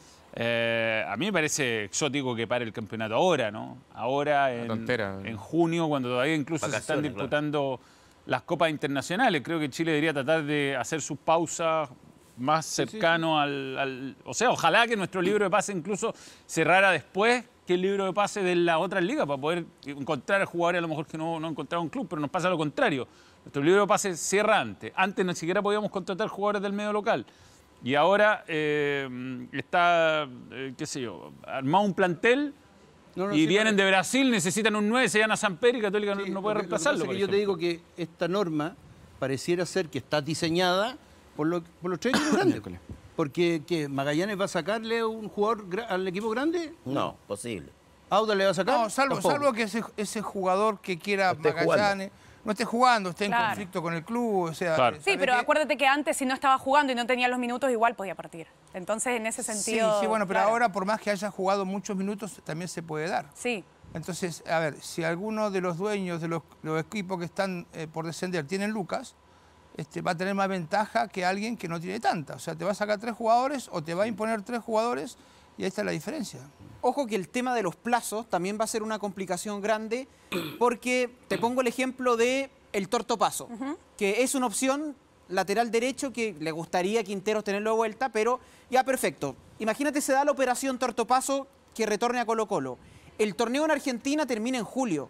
Eh, a mí me parece exótico que pare el campeonato ahora, ¿no? Ahora en, tontera. en junio, cuando todavía incluso se están Vacaciones, claro. disputando las copas internacionales. Creo que Chile debería tratar de hacer sus pausas más cercano al, al- O sea, ojalá que nuestro libro de pase incluso cerrara después que el libro de pase de las otras ligas para poder encontrar jugadores a lo mejor que no, no encontraba un club, pero nos pasa lo contrario. Nuestro libro de pase cierra antes. Antes ni siquiera podíamos contratar jugadores del medio local. Y ahora eh, está, eh, qué sé yo, armado un plantel No, no, y sí, vienen pero- de Brasil, necesitan un nueve, se llaman a Samper y Católica no- Sí, no puede lo que- lo que reemplazarlo. pasa es por que yo te ejemplo. digo que esta norma pareciera ser que está diseñada por, lo- por los tres equipos grandes. Porque ¿qué? ¿Magallanes va a sacarle un jugador gra- al equipo grande? No, posible. ¿Auda le va a sacar? No, salvo, Tampoco. salvo que ese, ese jugador que quiera No esté Magallanes no esté jugando, esté en Claro. conflicto con el club, o sea... Claro. Sí, ¿sabe pero qué? acuérdate que antes si no estaba jugando y no tenía los minutos, igual podía partir. Entonces, en ese Sí, sentido... sí, bueno, pero claro. ahora por más que haya jugado muchos minutos, también se puede dar. Sí, Entonces, a ver, si alguno de los dueños de los, los equipos que están eh, por descender tienen lucas, este, va a tener más ventaja que alguien que no tiene tanta. O sea, te va a sacar tres jugadores o te va a imponer tres jugadores y ahí está la diferencia. Ojo que el tema de los plazos también va a ser una complicación grande porque te pongo el ejemplo de el Tortopaso, que es una opción lateral derecho que le gustaría a Quinteros tenerlo de vuelta, pero ya perfecto. Imagínate se da la operación Tortopaso que retorne a Colo Colo. El torneo en Argentina termina en julio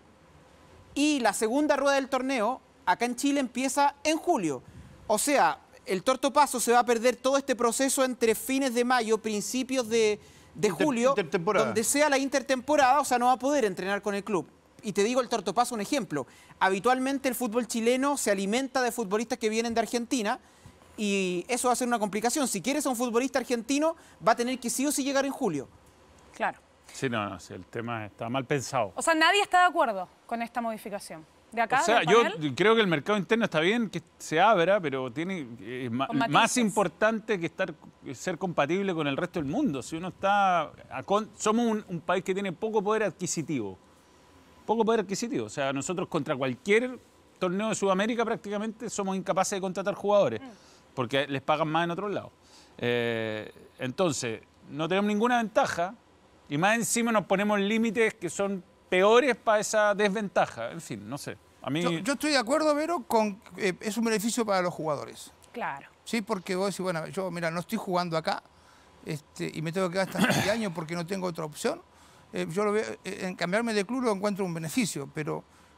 y la segunda rueda del torneo acá en Chile empieza en julio. O sea, el Tortopaso se va a perder todo este proceso entre fines de mayo, principios de, de Inter- julio, intertemporada. donde sea la intertemporada, o sea, no va a poder entrenar con el club. Y te digo el Tortopaso un ejemplo. Habitualmente el fútbol chileno se alimenta de futbolistas que vienen de Argentina y eso va a ser una complicación. Si quieres a un futbolista argentino, va a tener que sí o sí llegar en julio. claro. Sí, no, no, sí, el tema está mal pensado. O sea, nadie está de acuerdo con esta modificación. ¿De acá? O sea, del yo panel? creo que el mercado interno está bien que se abra, pero tiene eh, ma- Con matices. más importante que estar ser compatible con el resto del mundo. Si uno está a con- somos un, un país que tiene poco poder adquisitivo. Poco poder adquisitivo. O sea, nosotros contra cualquier torneo de Sudamérica prácticamente somos incapaces de contratar jugadores porque les pagan más en otros lados. Eh, entonces, no tenemos ninguna ventaja y más encima nos ponemos límites que son peores para esa desventaja. En fin, no sé. A mí... Yo, yo estoy de acuerdo, Vero, con eh, es un beneficio para los jugadores. Claro. Sí, porque vos decís, bueno, yo, mira, no estoy jugando acá este, y me tengo que quedar hasta fin de año porque no tengo otra opción. Eh, yo lo veo, eh, en cambiarme de club lo encuentro un beneficio, pero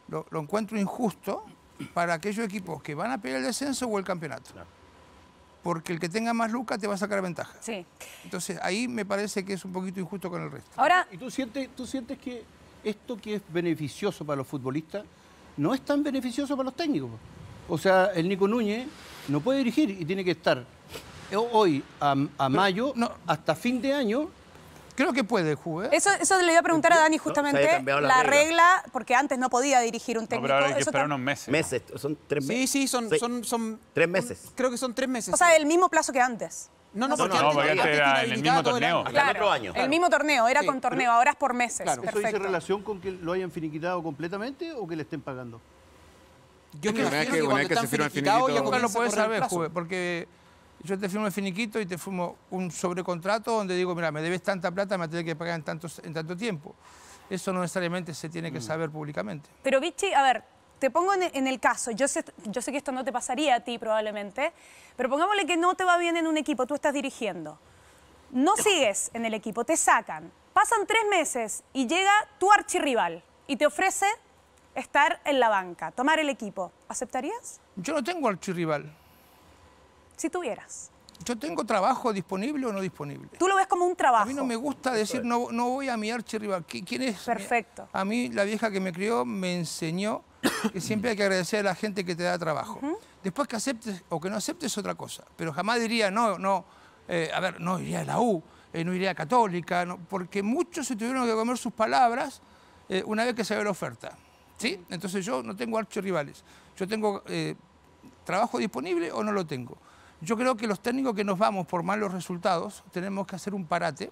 lo, lo encuentro injusto para aquellos equipos que van a pelear el descenso o el campeonato. Porque el que tenga más lucas te va a sacar ventaja. Sí. Entonces ahí me parece que es un poquito injusto con el resto. Ahora, ¿Y tú sientes, tú sientes que esto que es beneficioso para los futbolistas no es tan beneficioso para los técnicos? O sea, el Nico Núñez no puede dirigir y tiene que estar hoy a, a mayo, no. hasta fin de año. Creo que puede, Juve. eso, eso le iba a preguntar a Dani se justamente, había cambiado la, la regla. regla. porque antes no podía dirigir un No, técnico. pero ahora hay que Eso esperar tam- unos meses. Meses, son tres meses. Sí, sí, son, Sí. son, son... Tres meses. Creo que son tres meses. O sea, el mismo plazo que antes. no, no, No, porque no, antes, porque antes antes era tenía en el habilitado mismo todo el torneo. año. Hasta el otro año. El mismo torneo, era Sí, con pero- torneo, ahora es por meses. Claro. ¿Eso Perfecto. dice relación con que lo hayan finiquitado completamente o que le estén pagando? Yo me Una vez imagino que- que una cuando vez que están se firma el finiquitados ya finiquito- Nunca lo comienza a puedes correr el saber, plazo. Juve, porque yo te firmo el finiquito y te firmo un sobrecontrato donde digo, mira, me debes tanta plata, me tienes que pagar en, tantos, en tanto tiempo. Eso no necesariamente se tiene que saber públicamente. Pero Vichy, a ver, te pongo en, en el caso, yo sé, yo sé que esto no te pasaría a ti probablemente, pero pongámosle que no te va bien en un equipo, tú estás dirigiendo, no sigues en el equipo, te sacan, pasan tres meses y llega tu archirrival y te ofrece estar en la banca, tomar el equipo, ¿aceptarías? Yo no tengo archirrival. Si tuvieras. Yo tengo trabajo disponible o no disponible. Tú lo ves como un trabajo. A mí no me gusta decir, no, no voy a mi archirrival. ¿Qui- ¿Quién es? Perfecto. A mí, la vieja que me crió me enseñó que siempre hay que agradecer a la gente que te da trabajo. Después que aceptes o que no aceptes es otra cosa. Pero jamás diría, no, no, eh, a ver, no iría a la U, eh, no iría a Católica, no, porque muchos se tuvieron que comer sus palabras eh, una vez que se ve la oferta. ¿Sí? Entonces yo no tengo archirrivales. Yo tengo eh, trabajo disponible o no lo tengo. Yo creo que los técnicos que nos vamos por malos resultados tenemos que hacer un parate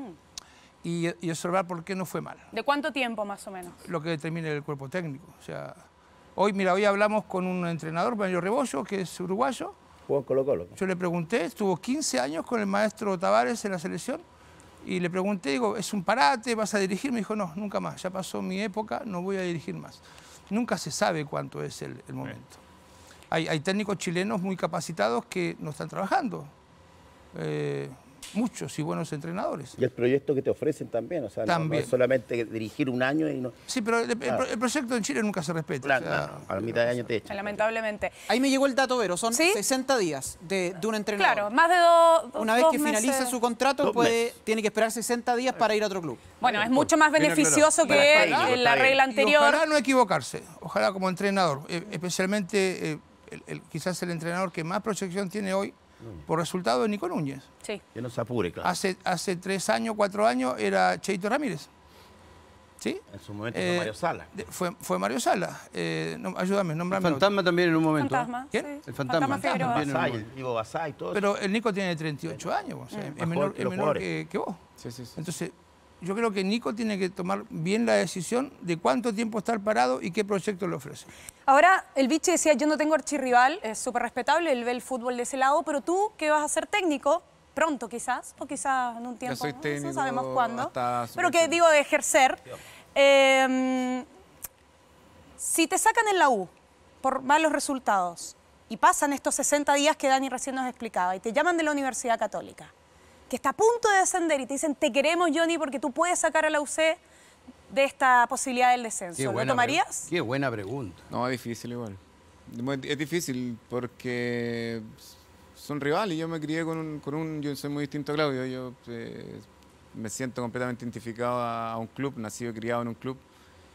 y, y observar por qué no fue mal, ¿De cuánto tiempo más o menos? lo que determine el cuerpo técnico. O sea, hoy, mira, hoy hablamos con un entrenador, Mario Rebollo, que es uruguayo. Jugó en Colo Colo. Yo le pregunté, estuvo quince años con el maestro Tavares en la selección y le pregunté, digo, ¿es un parate? ¿Vas a dirigir? Me dijo, no, nunca más, ya pasó mi época, no voy a dirigir más. Nunca se sabe cuánto es el, el momento. Hay, hay técnicos chilenos muy capacitados que no están trabajando. Eh, muchos y buenos entrenadores. Y el proyecto que te ofrecen también, o sea, no- no, También. es solamente dirigir un año y no... Sí, pero el, el- Claro. el proyecto en Chile nunca se respeta. Claro, o sea, no, a la mitad de año te echan. Lamentablemente. Ahí me llegó el dato, Vero, son ¿Sí? sesenta días de, de un entrenador. Claro, más de dos. Una vez dos que finaliza meses. su contrato, Dos puede, meses. tiene que esperar sesenta días para ir a otro club. Bueno, es mucho más Bien beneficioso aclarado. que Para técnico, en la está bien. regla Y anterior. ojalá no equivocarse, ojalá como entrenador, eh, especialmente eh, el- el- quizás el entrenador que más proyección tiene hoy por resultado de Nico Núñez. Sí. Que no se apure, claro. Hace, hace tres años, cuatro años era Cheito Ramírez. ¿Sí? En su momento Eh, fue Mario Sala. de- fue, fue Mario Sala. Eh, no, ayúdame, El nómbrame otro. fantasma también en un momento. Fantasma. ¿Quién? sí. El fantasma. Figueroa. También en un Basay, momento. Ivo Basay, todo eso. Pero el Nico tiene treinta y ocho años, o sea, es Más menor, joven que es los menor jugadores. que, que vos. Sí, sí, sí. Entonces, yo creo que Nico tiene que tomar bien la decisión de cuánto tiempo estar parado y qué proyecto le ofrece. Ahora, el Vichy decía, yo no tengo archirrival, es súper respetable, él ve el fútbol de ese lado, pero tú, que vas a ser técnico, pronto quizás, o quizás en un tiempo, soy ¿no? técnico no sabemos cuándo, hasta pero que suplente. digo de ejercer. Eh, si te sacan en la U por malos resultados y pasan estos sesenta días que Dani recién nos explicaba y te llaman de la Universidad Católica, que está a punto de descender y te dicen, te queremos, Johnny, porque tú puedes sacar a la U C de esta posibilidad del descenso, Qué ¿lo buena tomarías? pre- Qué buena pregunta. No, es difícil igual. Muy- Es difícil porque son rivales. Yo me crié con un, con un... Yo soy muy distinto a Claudio. Yo eh, me siento completamente identificado a, a un club, nacido y criado en un club.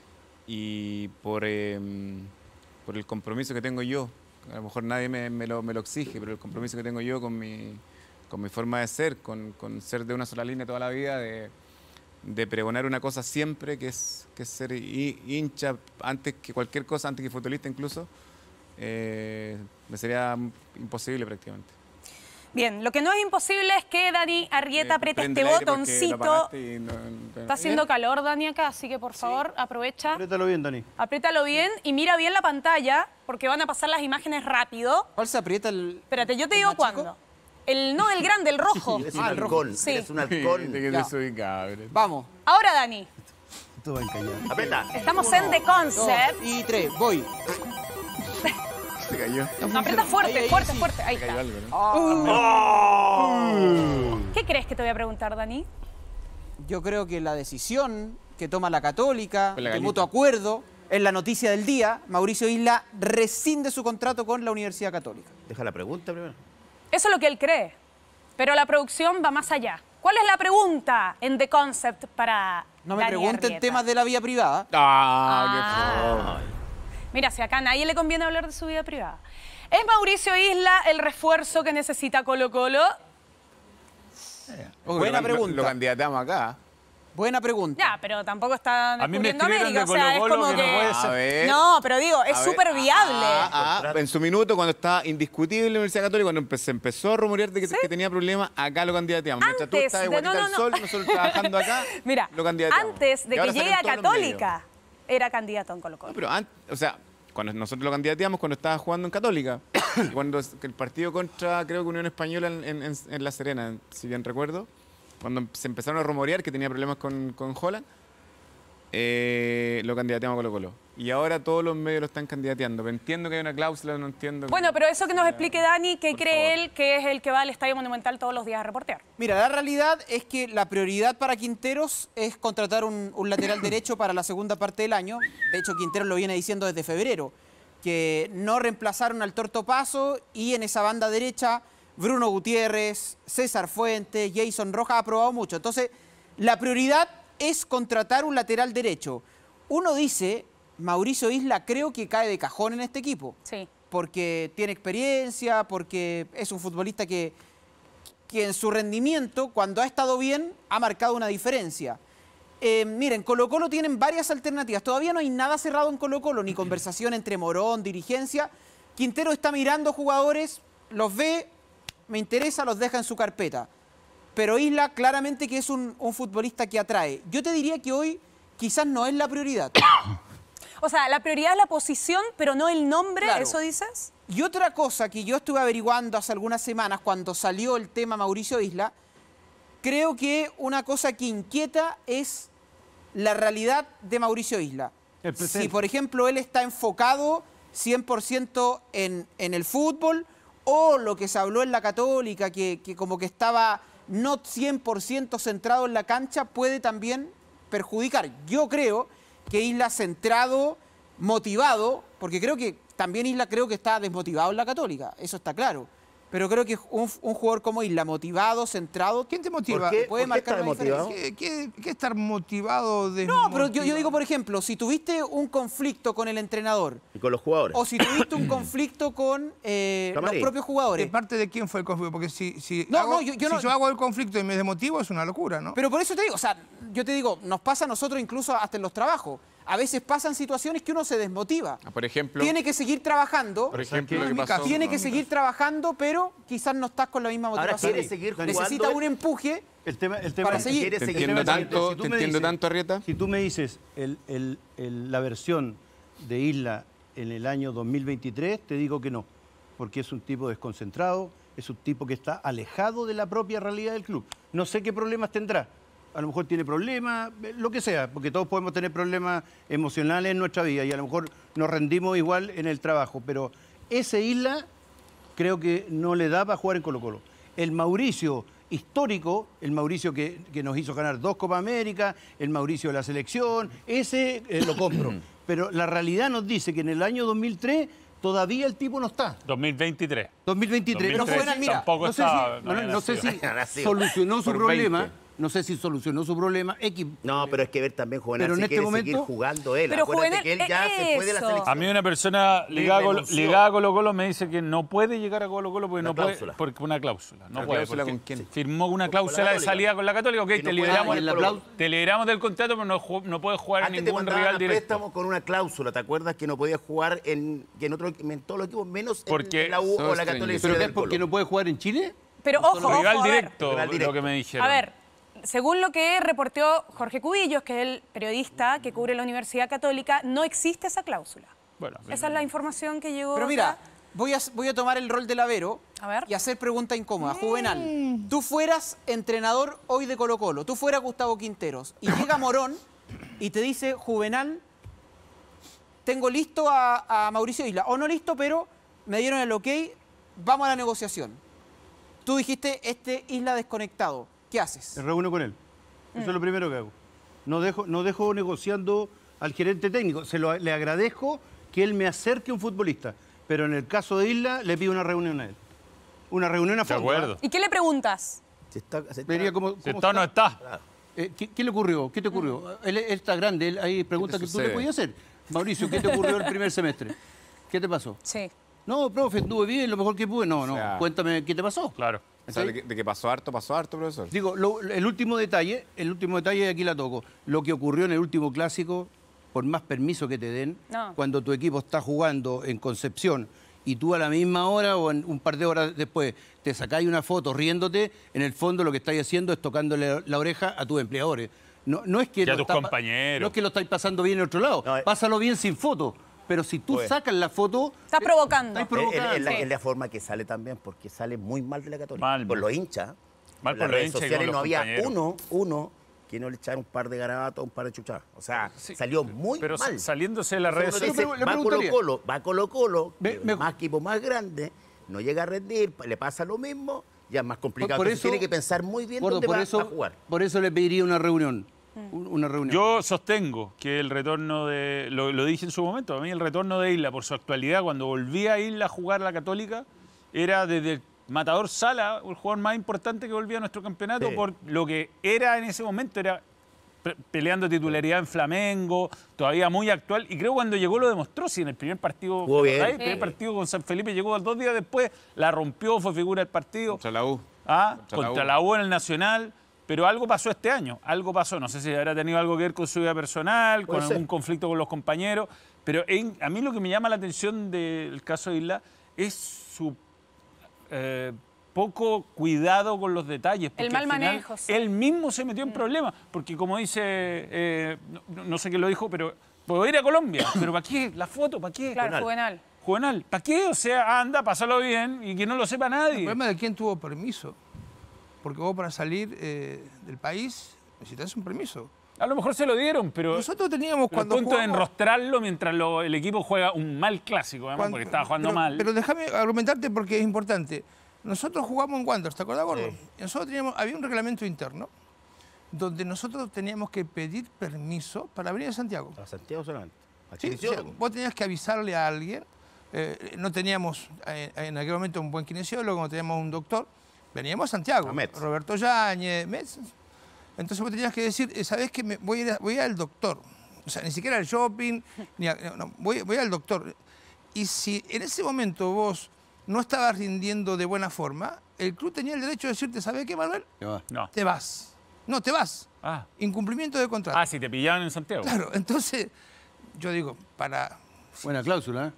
Y por, eh, por el compromiso que tengo yo, a lo mejor nadie me, me lo, me lo exige, pero el compromiso que tengo yo con mi, con mi forma de ser, con, con ser de una sola línea toda la vida, de, de pregonar una cosa siempre, que es, que es ser hi- hincha antes que cualquier cosa, antes que futbolista incluso, eh, me sería imposible prácticamente. Bien, lo que no es imposible es que Dani Arrieta Eh, apriete prende este el aire porque lo botoncito. apagaste y no- Está haciendo calor, Dani, acá, así que por favor, aprovecha, Apriétalo bien, Dani. apriétalo bien y mira bien la pantalla, porque van a pasar las imágenes rápido. ¿Cuál se aprieta el...? Espérate, yo te el digo más chico? cuándo. El, no, el grande, el rojo. Eres un Ah, el rojo. halcón, Sí. eres un halcón. que Ya. desubicado, bro. Vamos. Ahora, Dani, Esto va a encallar. Aprieta. estamos en The Dos Concept. y tres. Voy. Se cayó. No, aprieta fuerte, Ahí, ahí, fuerte, sí. fuerte. Ahí Se cayó está. algo, ¿no? ¿Qué crees que te voy a preguntar, Dani? Yo creo que la decisión que toma la Católica, Con la de gallita. mutuo acuerdo, en la noticia del día, Mauricio Isla rescinde su contrato con la Universidad Católica. Deja la pregunta primero. Eso es lo que él cree, pero la producción va más allá. ¿Cuál es la pregunta en The Concept para No me Dani pregunten Arrieta? temas de la vida privada. Ah, Ah. Mira, si acá a nadie le conviene hablar de su vida privada. ¿Es Mauricio Isla el refuerzo que necesita Colo-Colo? Ojo, Buena lo- pregunta. Lo, lo candidateamos acá. Buena pregunta. Ya, pero tampoco están A mí me descubriendo escribieron América, de o sea, es Colo-Colo como que que... no puede A ver. No, pero digo, es A ver, súper viable. Ah, ah, en su minuto, cuando estaba indiscutible la Universidad Católica, cuando empe- se empezó a rumorear de que, que tenía problemas, acá lo candidateamos. Mientras tú Antes estás de- igualita no, no, al no. sol, nosotros trabajando acá, Mira, lo candidateamos. antes de Y ahora que llegue salen a todos los medios. Católica, era candidato en Colo-Colo. No, pero antes, o sea, cuando nosotros lo candidateamos cuando estaba jugando en Católica, y cuando es- el partido contra, creo que Unión Española en, en- en- en La Serena, si bien recuerdo, cuando se empezaron a rumorear que tenía problemas con, con Holland, eh, lo candidateamos a Colo Colo. Y ahora todos los medios lo están candidateando. Pero entiendo que hay una cláusula, no entiendo. Bueno, pero eso que nos explique Dani, ¿qué Por cree favor. él que es el que va al Estadio Monumental todos los días a reportear? Mira, la realidad es que la prioridad para Quinteros es contratar un, un lateral derecho para la segunda parte del año. De hecho, Quinteros lo viene diciendo desde febrero, que no reemplazaron al Torto Paso y en esa banda derecha Bruno Gutiérrez, César Fuentes, Jason Rojas ha probado mucho. Entonces, la prioridad es contratar un lateral derecho. Uno dice, Mauricio Isla creo que cae de cajón en este equipo. Sí. Porque tiene experiencia, porque es un futbolista que, que en su rendimiento, cuando ha estado bien, ha marcado una diferencia. Eh, miren, Colo-Colo tienen varias alternativas. Todavía no hay nada cerrado en Colo-Colo, ni conversación entre Morón, dirigencia. Quintero está mirando jugadores, los ve, me interesa, los deja en su carpeta. Pero Isla claramente que es un, un futbolista que atrae. Yo te diría que hoy quizás no es la prioridad. O sea, la prioridad es la posición, pero no el nombre, Claro. ¿eso dices? Y otra cosa que yo estuve averiguando hace algunas semanas cuando salió el tema Mauricio Isla, creo que una cosa que inquieta es la realidad de Mauricio Isla. El presente. Si, por ejemplo, él está enfocado cien por ciento en, en el fútbol o lo que se habló en la Católica, que, que como que estaba no cien por ciento centrado en la cancha, puede también perjudicar. Yo creo que Isla centrado, motivado, porque creo que también Isla creo que está desmotivado en la Católica, eso está claro. Pero creo que un, un jugador como Isla, motivado, centrado, ¿Quién te motiva? ¿Por qué? puede ¿Por qué marcar está una desmotivado? diferencia. ¿Qué, qué- qué estar motivado de No, pero yo, yo digo, por ejemplo, si tuviste un conflicto con el entrenador Y con los jugadores. o si tuviste un conflicto con eh, los Camarín. propios ¿De jugadores. parte de quién fue el conflicto? Porque si, si, No, hago, no, yo- yo si no- yo hago el conflicto y me desmotivo, es una locura, ¿no? Pero por eso te digo, o sea, yo te digo, nos pasa a nosotros incluso hasta en los trabajos. A veces pasan situaciones que uno se desmotiva. Ah, Por ejemplo, Tiene que seguir trabajando, por ejemplo no lo es que mi pasó. caso. tiene no, que no, seguir no. trabajando, pero quizás no estás con la misma Ahora motivación. quiere seguir jugando Necesita él. un empuje. El tema, el tema Para seguir. Quiere Te seguir entiendo el tema es tanto, si tú te me entiendo dices- tanto, Arrieta. Si tú me dices el- el- el- la versión de Isla en el año dos mil veintitrés, te digo que no, porque es un tipo desconcentrado, es un tipo que está alejado de la propia realidad del club. No sé qué problemas tendrá. A lo mejor tiene problemas, eh, lo que sea, porque todos podemos tener problemas emocionales en nuestra vida y a lo mejor nos rendimos igual en el trabajo, pero ese Isla creo que no le da para jugar en Colo-Colo. El Mauricio histórico, el Mauricio que, que nos hizo ganar dos Copa América, el Mauricio de la selección, ese eh, lo compro. Pero la realidad nos dice que en el año dos mil tres todavía el tipo no está. dos mil veintitrés. dos mil veintitrés. Pero dos mil tres Juvenal, mira, tampoco no sé estaba, si, no no, había no sé nacido. si No había nacido. solucionó su Por problema. veinte. No sé si solucionó su problema. X. No, pero es que ver también Juvenal Pero en si este quiere momento- seguir jugando él. Pero Acuérdate Juvenal, que él ya eh, se fue de la eso. selección. A mí una persona Le ligada a Colo- renunció. ligada a Colo Colo me dice que no puede llegar a Colo Colo porque Una no puede, cláusula. porque una cláusula. No ¿Una puede, cláusula porque con quién? firmó una Con la cláusula de Católica. salida con la Católica. Ok, Que te, no puede liberamos, Ah, y en la del- clau- te liberamos del contrato, pero no, ju- no puedes jugar en Antes te ningún mandaban rival a directo. préstamo con una cláusula, ¿te acuerdas? Que no podía jugar en, que en, otro, en todos los equipos, menos Porque en la U son o la extraños. Católica. ¿Pero qué del es porque Colo. no puede jugar en Chile? Pero ojo, ojo, rival a ver. directo, Rival directo. lo que me dijeron. A ver, según lo que reportó Jorge Cubillos, que es el periodista que cubre la Universidad Católica, no existe esa cláusula. Bueno, Esa es la información que llegó. Pero mira, acá. voy a, voy a tomar el rol del Avero A ver. y hacer pregunta incómoda. Juvenal, tú fueras entrenador hoy de Colo Colo, tú fueras Gustavo Quinteros, y llega Morón y te dice, Juvenal, tengo listo a, a Mauricio Isla, o no listo, pero me dieron el ok, vamos a la negociación. Tú dijiste, este Isla desconectado, ¿qué haces? Me reúno con él. Eso es lo primero que hago. No dejo, no dejo negociando al gerente técnico. Se lo, le agradezco que él me acerque a un futbolista. Pero en el caso de Isla, le pido una reunión a él. Una reunión a De fondo. acuerdo. ¿eh? ¿Y qué le preguntas? Si está- si está- Vería cómo, Si cómo está o no está. está. Eh, ¿qué, qué le ocurrió? ¿Qué te ocurrió? Él, él está grande, él- hay preguntas ¿Qué que te tú le sucede? podías hacer. Mauricio, ¿qué te ocurrió el primer semestre? ¿Qué te pasó? Sí. No, profe, estuve bien, lo mejor que pude. No, no, O sea- cuéntame qué te pasó. Claro. O sea, de, que, de que pasó harto, pasó harto, profesor. Digo, lo- el último detalle, el último detalle, aquí la toco. Lo que ocurrió en el último clásico, por más permiso que te den, No. cuando tu equipo está jugando en Concepción y tú a la misma hora o en un par de horas después te sacáis una foto riéndote, en el fondo lo que estáis haciendo es tocándole la oreja a tus empleadores. No, no es que Y a lo tus está pa- compañeros. No es que lo estáis pasando bien en otro lado. No, eh. Pásalo bien sin foto. Pero si tú Pues. sacas la foto... Estás eh, provocando. estáis Es, provocando. es la, Sí. es la forma que sale también, porque sale muy mal de la Católica. Mal, por mal. los hinchas. Mal en por las los redes hinchas y sociales con no los había compañeros. uno, uno que no le echara un par de garabatos, un par de chuchadas. O sea, Sí. salió muy Pero mal. saliéndose de las Solo redes te sociales. dice, Pero le va Colo preguntaría. Colo, va Colo Colo, Me- que me- más equipo más grande, no llega a rendir, le pasa lo mismo, ya es más complicado. Por- por Entonces eso- tiene que pensar muy bien Gordo, dónde por va, eso, va a jugar. por eso le pediría una reunión. un- Una reunión. Yo sostengo que el retorno de, lo, lo dije en su momento, a mí el retorno de Isla, por su actualidad, cuando volvía a Isla a jugar a la Católica, era desde Matador Sala, el jugador más importante que volvía a nuestro campeonato, Sí. por lo que era en ese momento, era pe- peleando titularidad en Flamengo, todavía muy actual, y creo cuando llegó lo demostró, si en el primer partido, Jugó bien. ¿verdad? El primer Sí. partido con San Felipe llegó dos días después, la rompió, fue figura del partido. Contra la U. Ah, Contra la contra U. la U en el Nacional, pero algo pasó este año, algo pasó, no sé si habrá tenido algo que ver con su vida personal, Puede con ser. algún conflicto con los compañeros, pero en- a mí lo que me llama la atención del caso de Isla es su eh, poco cuidado con los detalles. porque El mal al final manejo, sí. Él mismo se metió en problemas, porque como dice, eh, no, no sé qué lo dijo, pero puedo ir a Colombia, pero ¿para qué? ¿La foto? ¿Para qué? Claro, Juvenal. Juvenal. Juvenal, ¿para qué? O sea, anda, pásalo bien y que no lo sepa El nadie. problema de quién tuvo permiso. Porque vos para salir eh, del país necesitas un permiso. A lo mejor se lo dieron, pero... Nosotros teníamos Pero el cuando punto de jugamos- enrostrarlo mientras lo- el equipo juega un mal clásico, además, cuando- porque estaba jugando pero, mal. Pero déjame argumentarte porque es importante. Nosotros jugamos en Wanderers, ¿te acordás, Gordo? Sí. Y nosotros teníamos, había un reglamento interno donde nosotros teníamos que pedir permiso para venir a Santiago. A Santiago solamente. A Sí, o Chiricio, sea, vos tenías que avisarle a alguien. eh, no teníamos eh, en aquel momento un buen kinesiólogo, no teníamos un doctor. Veníamos a Santiago. A Metz. Roberto Yáñez, Metz. Entonces vos tenías que decir, eh, ¿sabés qué? Me- voy, a ir a- voy a ir al doctor. O sea, ni siquiera al shopping, ni a- no, voy, voy al doctor. Y si en ese momento vos no estabas rindiendo de buena forma, el club tenía el derecho de decirte, ¿sabés qué, Manuel? Ya va. No. Te vas. No, te vas. Ah. Incumplimiento de contrato. Ah, si te pillaban en Santiago. Claro, entonces yo digo, para Buena cláusula, ¿eh?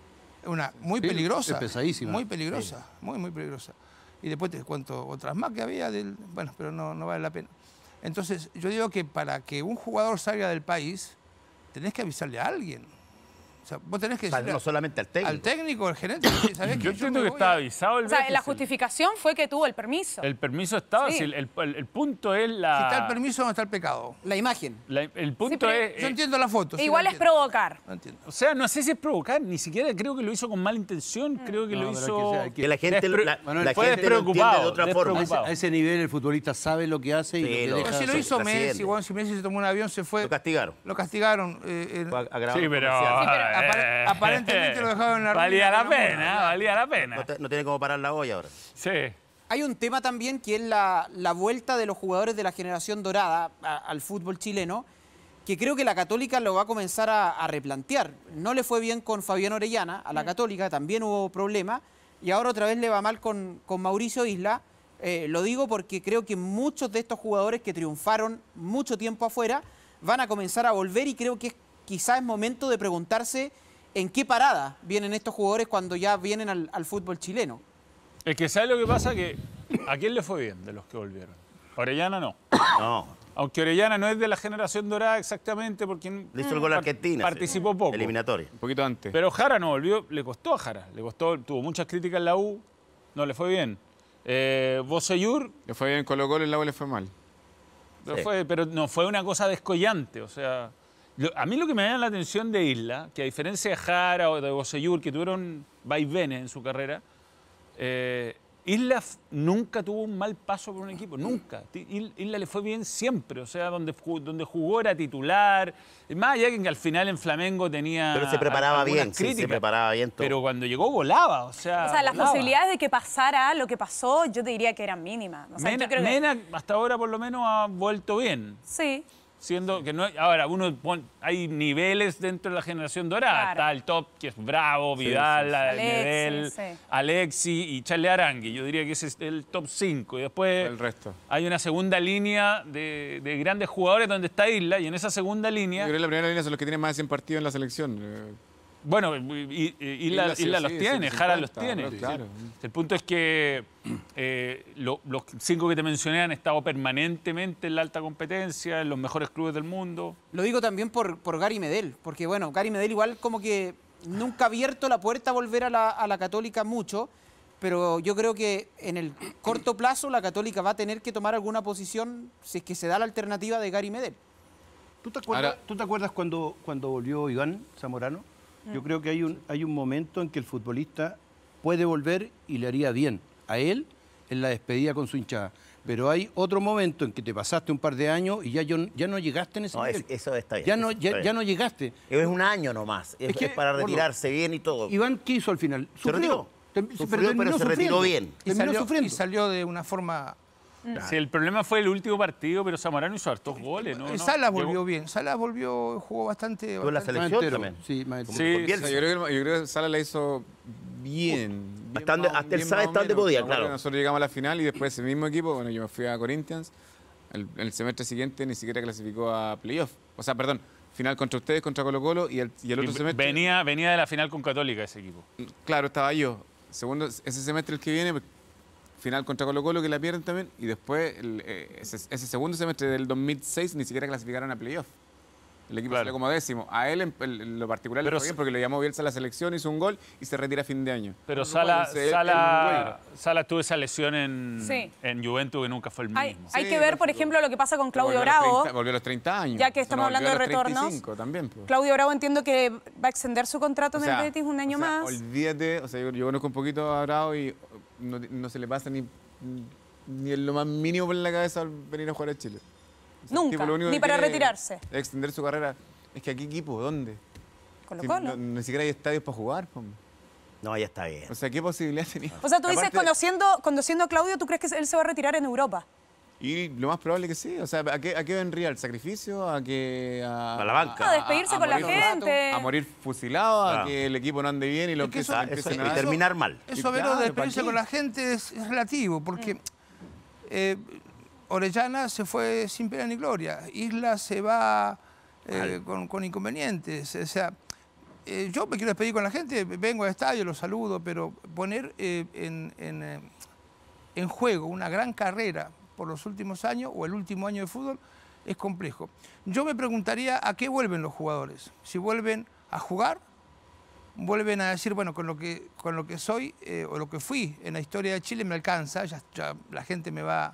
una muy Sí, peligrosa. es pesadísima. Muy peligrosa, muy, muy peligrosa. Y después te cuento otras más que había, del, bueno, pero no, no vale la pena. Entonces, yo digo que para que un jugador salga del país, tenés que avisarle a alguien. O sea, vos tenés que o sea, decirle no solamente al técnico. al técnico, al gerente, decir, ¿sabés qué? Yo entiendo me que voy estaba a- avisado el O sea, viaje, la sí. justificación fue que tuvo el permiso. El permiso estaba, Sí. si el, el- el- el punto es la... Si está el permiso, no está el pecado. La imagen. la- el punto pero es... Yo eh, entiendo la foto. E sí, igual la es entiendo. provocar. No entiendo. o sea, no sé si es provocar, ni siquiera creo que lo hizo con mala intención, creo que No, lo pero es hizo... que sea- Que la gente, Despre- la, Manuel, la fue gente lo entiende despreocupado, de otra A forma. despreocupado. ese, a ese nivel el futbolista sabe lo que hace y Sí, lo que lo- deja Pero si de lo hacer. hizo trasciende. Messi, bueno, si Messi se tomó un avión, se fue. Lo castigaron. Lo castigaron. eh, eh, Fue agravado Sí, pero... comercial. Sí, pero apare- eh, aparentemente lo dejaron en la Valía ruina, la no, pena, no, valía la pena. No, te- no tiene cómo parar la olla ahora. Sí. Hay un tema también que es la, la vuelta de los jugadores de la generación dorada a- al fútbol chileno, que creo que la Católica lo va a comenzar a, a replantear. No le fue bien con Fabián Orellana, a la Católica también hubo problemas, y ahora otra vez le va mal con, con Mauricio Isla. Eh, lo digo porque creo que muchos de estos jugadores que triunfaron mucho tiempo afuera van a comenzar a volver y creo que es, quizás es momento de preguntarse en qué parada vienen estos jugadores cuando ya vienen al, al fútbol chileno. Es que ¿sabes lo que pasa? Que ¿a quién le fue bien de los que volvieron? Orellana no. No. Aunque Orellana no es de la generación dorada exactamente porque Le hizo el gol a par- Argentina. participó sí. poco. Eliminatorio. Un poquito antes. Pero Jara no volvió, le costó a Jara, le costó, tuvo muchas críticas en la U, no le fue bien. Eh, Bocellur, Le fue bien Colo Colo, el lado le fue mal. no Sí. fue, pero no fue una cosa descollante, o sea, lo- a mí lo que me llama la atención de Isla, que a diferencia de Jara o de Bocellur, que tuvieron vaivenes en su carrera, eh, Isla f- nunca tuvo un mal paso por un equipo, nunca. Ti- Il- Isla le fue bien siempre, o sea, donde, ju- donde jugó era titular. Más allá que al final en Flamengo tenía Pero se preparaba al- algunas bien, sí, se críticas, preparaba bien todo. Pero cuando llegó volaba, o sea. O sea, las volaba. posibilidades de que pasara lo que pasó, yo te diría que eran mínimas. O sea, Mena, yo creo que- Mena hasta ahora por lo menos ha vuelto bien. Sí. Siendo que no hay- ahora uno pon- hay niveles dentro de la generación dorada. Claro. Está el top, que es Bravo, Vidal, sí, sí. Alexi, Alexi, sí. Alexi y Charles Arangui. Yo diría que ese es el top cinco. Y después El resto. hay una segunda línea de, de grandes jugadores donde está Isla. Y en esa segunda Yo línea, creo que la primera línea son los que tienen más de cien partidos en la selección. Eh, bueno, y- y- Isla, Isla sí o Isla sí, los tiene, ciento Jara los cincuenta, tiene. claro. El punto es que eh, lo- los cinco que te mencioné han estado permanentemente en la alta competencia, en los mejores clubes del mundo. Lo digo también por, por Gary Medel, porque bueno, Gary Medel igual como que nunca ha abierto la puerta a volver a la, a la Católica mucho, pero yo creo que en el corto plazo la Católica va a tener que tomar alguna posición si es que se da la alternativa de Gary Medel. ¿Tú te acuerdas, Ahora- ¿tú te acuerdas cuando, cuando volvió Iván Zamorano? Yo creo que hay un, hay un momento en que el futbolista puede volver y le haría bien a él en la despedida con su hinchada. Pero hay otro momento en que te pasaste un par de años y ya, yo- ya no llegaste en ese No, es- nivel. eso está bien. Ya no, eso ya, está ya bien. no llegaste. Es un año nomás. Es, Es que, es para gordo, retirarse bien y todo. Iván, ¿qué hizo al final? Se retiró. Tem- Sufrió, terminó pero se retiró sufriendo. bien. Y Terminó salió, sufriendo. y salió de una forma... Sí, el problema fue el último partido, pero Zamorano hizo hartos goles, ¿no? Eh, ¿no? Salas Llegó- volvió bien. Salas volvió, jugó bastante... Tuvo la bastante- Más selección entero. también. Sí, más entero. Sí, Con O Bielsa. sea, yo, creo que, yo creo que Sala la hizo bien. bien Hasta donde- más- hasta él bien sabe más o hasta dónde menos. podía, Me acuerdo claro. que Nosotros llegamos a la final y después ese mismo equipo, bueno, yo me fui a Corinthians. El, el semestre siguiente ni siquiera clasificó a playoff. O sea, perdón, final contra ustedes, contra Colo Colo y el, y el otro Y semestre. venía, venía de la final con Católica ese equipo. Claro, estaba yo. Segundo, ese semestre el que viene, pues, final contra Colo Colo que la pierden también. Y después, el, eh, ese, ese segundo semestre del dos mil seis ni siquiera clasificaron a playoff. El equipo Claro. salió como décimo. A él en, en- en lo particular le Pero fue bien se- porque lo llamó Bielsa a la selección, hizo un gol y se retira a fin de año. Pero Con lo cual, Sala, ese- él- Sala, él- Sala tuvo esa lesión en, Sí. en Juventus que nunca fue el Hay, mismo. hay Sí, que ver, por lógico. ejemplo, lo que pasa con Claudio volvió a los Bravo. treinta volvió a los treinta años. Ya que O sea, estamos no, hablando volvió de a los retornos. treinta y cinco también. pues. Claudio Bravo entiendo que va a extender su contrato O en sea, el Betis un año o sea, más. Olvídate, o sea, yo, yo conozco un poquito a Bravo y no, no se le pasa ni, ni en lo más mínimo por la cabeza al venir a jugar a Chile. O sea, el Nunca, tipo lo único ni que para quiere retirarse. es extender su carrera. Es que aquí equipo, ¿dónde? Colo Si Colo. no- ni siquiera hay estadios para jugar. po. No, ya está bien. O sea, ¿qué posibilidad tenía? O sea, tú dices, Aparte- conociendo, conociendo a Claudio, ¿tú crees que él se va a retirar en Europa? Y lo más probable que sí. O sea, ¿a qué, a qué vendría? ¿Al sacrificio? ¿A que a, A la banca. A despedirse con la morir- gente. A morir fusilado, a Ah. que el equipo no ande bien y lo Es que empiece eso- a Eso- empiecen y a dar. terminar mal. Eso, Y Vero, claro, de despedirse ¿para con qué? la gente es, es relativo, porque eh, Orellana se fue sin pena ni gloria, Isla se va eh, con, con inconvenientes. O sea, eh, yo me quiero despedir con la gente, vengo al estadio, los saludo, pero poner eh, en, en, eh, en juego una gran carrera por los últimos años o el último año de fútbol es complejo. Yo me preguntaría a qué vuelven los jugadores. Si vuelven a jugar, vuelven a decir, bueno, con lo que, con lo que soy eh, o lo que fui en la historia de Chile me alcanza, ya, ya la gente me va,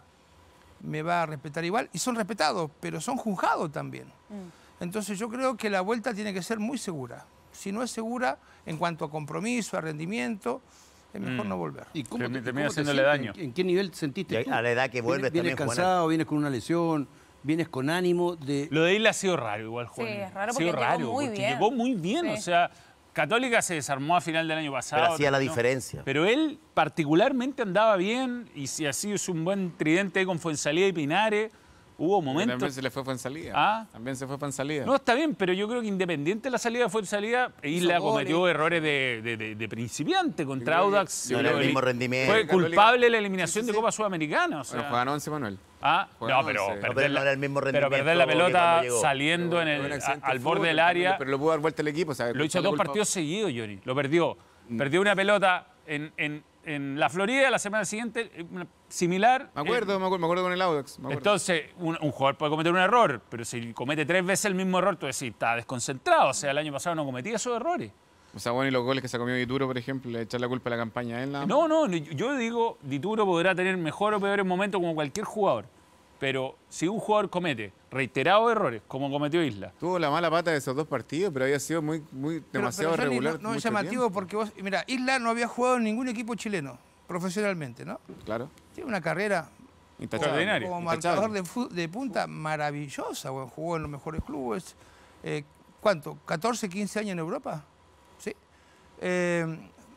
me va a respetar igual. Y son respetados, pero son juzgados también. Entonces yo creo que la vuelta tiene que ser muy segura. Si no es segura en cuanto a compromiso, a rendimiento, es mejor Mm. no volver. ¿Y cómo Termi- te- termina cómo te haciéndole sientes? daño. ¿En, en qué nivel sentiste Y tú? a la edad que vuelves ¿Vienes, también, vienes Juan. cansado, vienes con una lesión, vienes con ánimo de... Lo de Isla ha sido raro igual, Juan. Sí, es raro Ha sido porque llegó raro, muy porque bien. llegó muy bien. Sí. O sea, Católica se desarmó a final del año pasado. Pero hacía la terminó- diferencia. Pero él particularmente andaba bien y si así es un buen tridente ahí con Fuensalida y Pinares, hubo También momentos... se le fue en salida. Ah. También se fue en salida. No, está bien, pero yo creo que independiente de la salida de Fuensalida, Isla goles. cometió errores de, de- de- de principiante contra Yo creo que- Audax. no era el Fue mismo rendimiento. Fue Católica- culpable de la eliminación Sí, sí, de sí. Copa Sudamericana. O sea, Bueno, juegan once, Manuel. Ah, Juegan no, pero once. perder, No, pero no la, era el mismo pero rendimiento perder la que pelota cuando llegó. saliendo en Fue el, un a- accidente al de borde fútbol, del área. Pero lo pudo dar vuelta el equipo. O sea, Lo hizo echarle dos culpa- partidos seguidos, Johnny. Lo perdió. Perdió una pelota en, en- en la Florida, la semana siguiente, eh, una similar. Me acuerdo, me acuerdo, me acuerdo con el Audax. me Eh, acuerdo. entonces, un, un jugador puede cometer un error, pero si comete tres veces el mismo error, tú decís, está desconcentrado. O sea, el año pasado no cometía esos errores. O sea, bueno, y los goles que se comió Dituro, por ejemplo, le echar la culpa a la campaña a él. nada más. No, no, yo digo, Dituro podrá tener mejor o peores momentos como cualquier jugador. Pero si un jugador comete reiterados errores, como cometió Isla, Tuvo la mala pata de esos dos partidos, pero había sido muy, muy Pero- demasiado pero, Johnny, regular. No, no es mucho llamativo tiempo. porque vos, mira, Isla no había jugado en ningún equipo chileno profesionalmente, ¿no? Claro. Tiene una carrera Extraordinaria. como Intachable. marcador de, fu- de punta maravillosa, bueno, jugó en los mejores clubes. Eh, ¿Cuánto? ¿catorce, quince años en Europa? ¿Sí? Eh,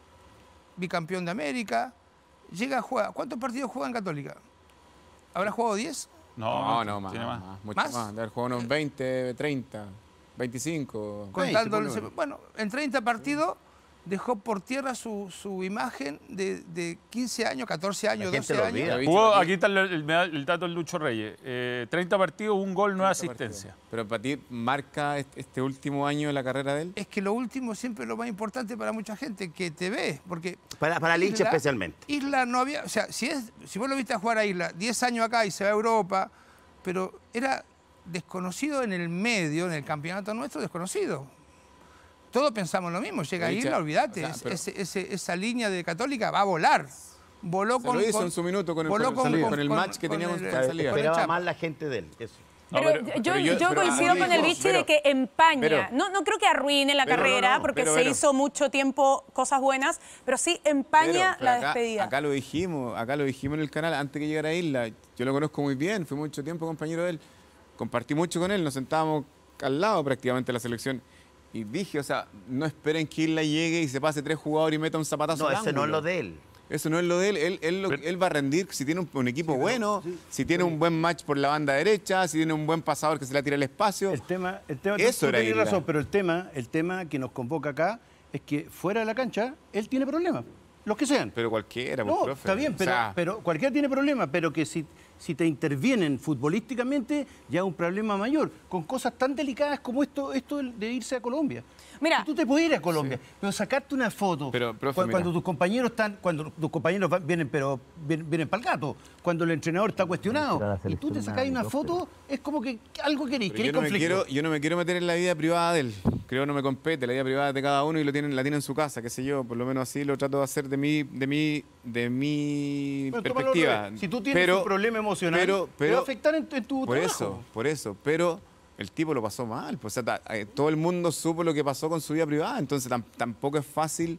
bicampeón de América. Llega a jugar. ¿Cuántos partidos juega en Católica? ¿Habrá jugado diez? No, no, más, tiene más, más. mucho ¿Más? más. De haber jugado unos veinte, treinta, veinticinco. Contando, veinte, el- bueno, en treinta partidos dejó por tierra su, su imagen de, de quince años, catorce años, La gente doce lo años. olvida. Jugó, aquí está el, el, el dato del Lucho Reyes. Eh, treinta partidos, un gol, nueve asistencias. Pero para ti, ¿marca est- este último año de la carrera de él? Es que lo último siempre es lo más importante para mucha gente, que te ve, porque... Para, para el hincha Isla- especialmente. Isla no había, o sea, si, es, si vos lo viste a jugar a Isla, diez años acá y se va a Europa, pero era desconocido en el medio, en el campeonato nuestro, desconocido. Todos pensamos lo mismo, llega a Pero, Isla, Licha, olvídate, o sea, es- pero- ese- ese- esa línea de Católica va a volar. Voló Se con, lo hizo con- en su minuto con el- voló con el- con el con- match que con teníamos el- con salida. con el Esperaba Chapa. más la gente de él. Eso. No, Pero, pero- yo, pero yo- yo pero coincido como con el digo, Vichy pero- de que empaña. pero- no, no creo que arruine la pero no, carrera no, porque pero, se pero- hizo mucho tiempo cosas buenas, pero sí empaña Pero- pero la acá, despedida. Acá lo dijimos, acá lo dijimos en el canal antes que llegara a Isla. Yo lo conozco muy bien, fui mucho tiempo compañero de él. Compartí mucho con él, nos sentábamos al lado prácticamente de la selección. Y dije, o sea, no esperen que Isla llegue y se pase tres jugadores y meta un zapatazo No, al ese no es ángulo. lo de él. Eso no es lo de él. Él, él, lo- Pero- él va a rendir si tiene un, un equipo bueno, si tiene un buen match por la banda derecha, si tiene un buen pasador que se la tira al espacio. El tema, el tema, tú- Eso tú era tenés Isla. razón, pero el tema, el tema que nos convoca acá es que fuera de la cancha él tiene problemas, los que sean. Pero cualquiera, pues, No, profe. está bien, O pero, sea, pero cualquiera tiene problemas, pero que si, si te intervienen futbolísticamente ya es un problema mayor, con cosas tan delicadas como esto, esto de irse a Colombia. Mira. Y tú te puedes ir a Colombia, pero sacarte una foto Pero, profe, cua- mira. cuando tus compañeros están, cuando tus compañeros van- vienen, pero vienen, vienen para el gato, cuando el entrenador está cuestionado y tú te sacas una foto, es como que algo querés, Pero querés yo, no me conflicto. quiero, yo no me quiero meter en la vida privada de él. Creo que no me compete, la vida privada de cada uno y lo tienen, la tienen en su casa, qué sé yo. Por lo menos así lo trato de hacer de mi, de mi, de mi Pero tómalo al perspectiva. revés. Si tú tienes Pero- un problema emocional, pero- te pero- va a afectar en, tu- en tu Por trabajo. eso, por eso. Pero el tipo lo pasó mal. Pues, o sea, ta- eh, todo el mundo supo lo que pasó con su vida privada. Entonces tam- tampoco es fácil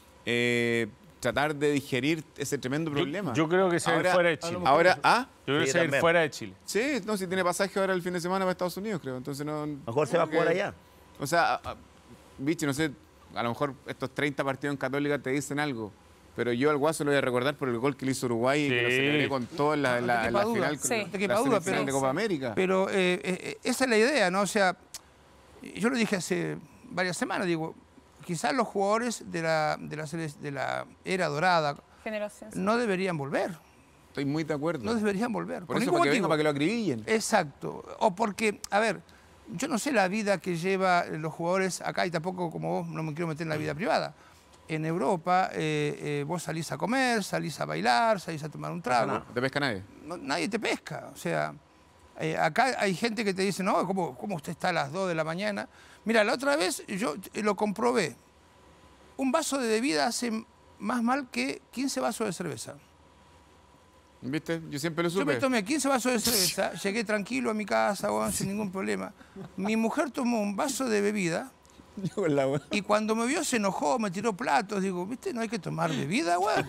eh, tratar de digerir ese tremendo Yo- problema. yo creo que se va a ir Ahora- fuera de Chile. Ahora, ¿ah? Yo creo que Sí, se va a ir también. fuera de Chile. Sí, no, si tiene pasaje ahora el fin de semana para Estados Unidos, creo. Entonces no. Mejor se va a jugar allá. O sea, a- a- Vichy, no sé, a lo mejor estos treinta partidos en Católica te dicen algo. Pero yo al Guaso lo voy a recordar por el gol que le hizo Uruguay y que lo Sí. celebré con todo en la, en la- No te en la quepa duda. final, Sí. con No te la quepa duda, semifinal pero- de Copa América. Pero eh, eh, esa es la idea, ¿no? O sea, yo lo dije hace varias semanas, digo, quizás los jugadores de la, de la, sele- de la era dorada Generación. no deberían volver, Estoy muy de acuerdo. no deberían volver. por eso, ningún para que venga, motivo. para que lo acribillen. Exacto. O porque, a ver, yo no sé la vida que lleva los jugadores acá y tampoco como vos no me quiero meter en la vida privada. En Europa eh, eh, vos salís a comer, salís a bailar, salís a tomar un trago. No te pesca nadie. No- nadie te pesca. O sea, eh, acá hay gente que te dice, no, ¿cómo, ¿cómo usted está a las dos de la mañana? Mira, la otra vez yo lo comprobé. Un vaso de bebida hace más mal que quince vasos de cerveza. ¿Viste? Yo siempre lo Yo supe. me tomé quince vasos de cerveza, llegué tranquilo a mi casa, weón, sin ningún problema. Mi mujer tomó un vaso de bebida Yo con la wea. y cuando me vio se enojó, me tiró platos. Digo, ¿viste? No hay que tomar bebida, weón.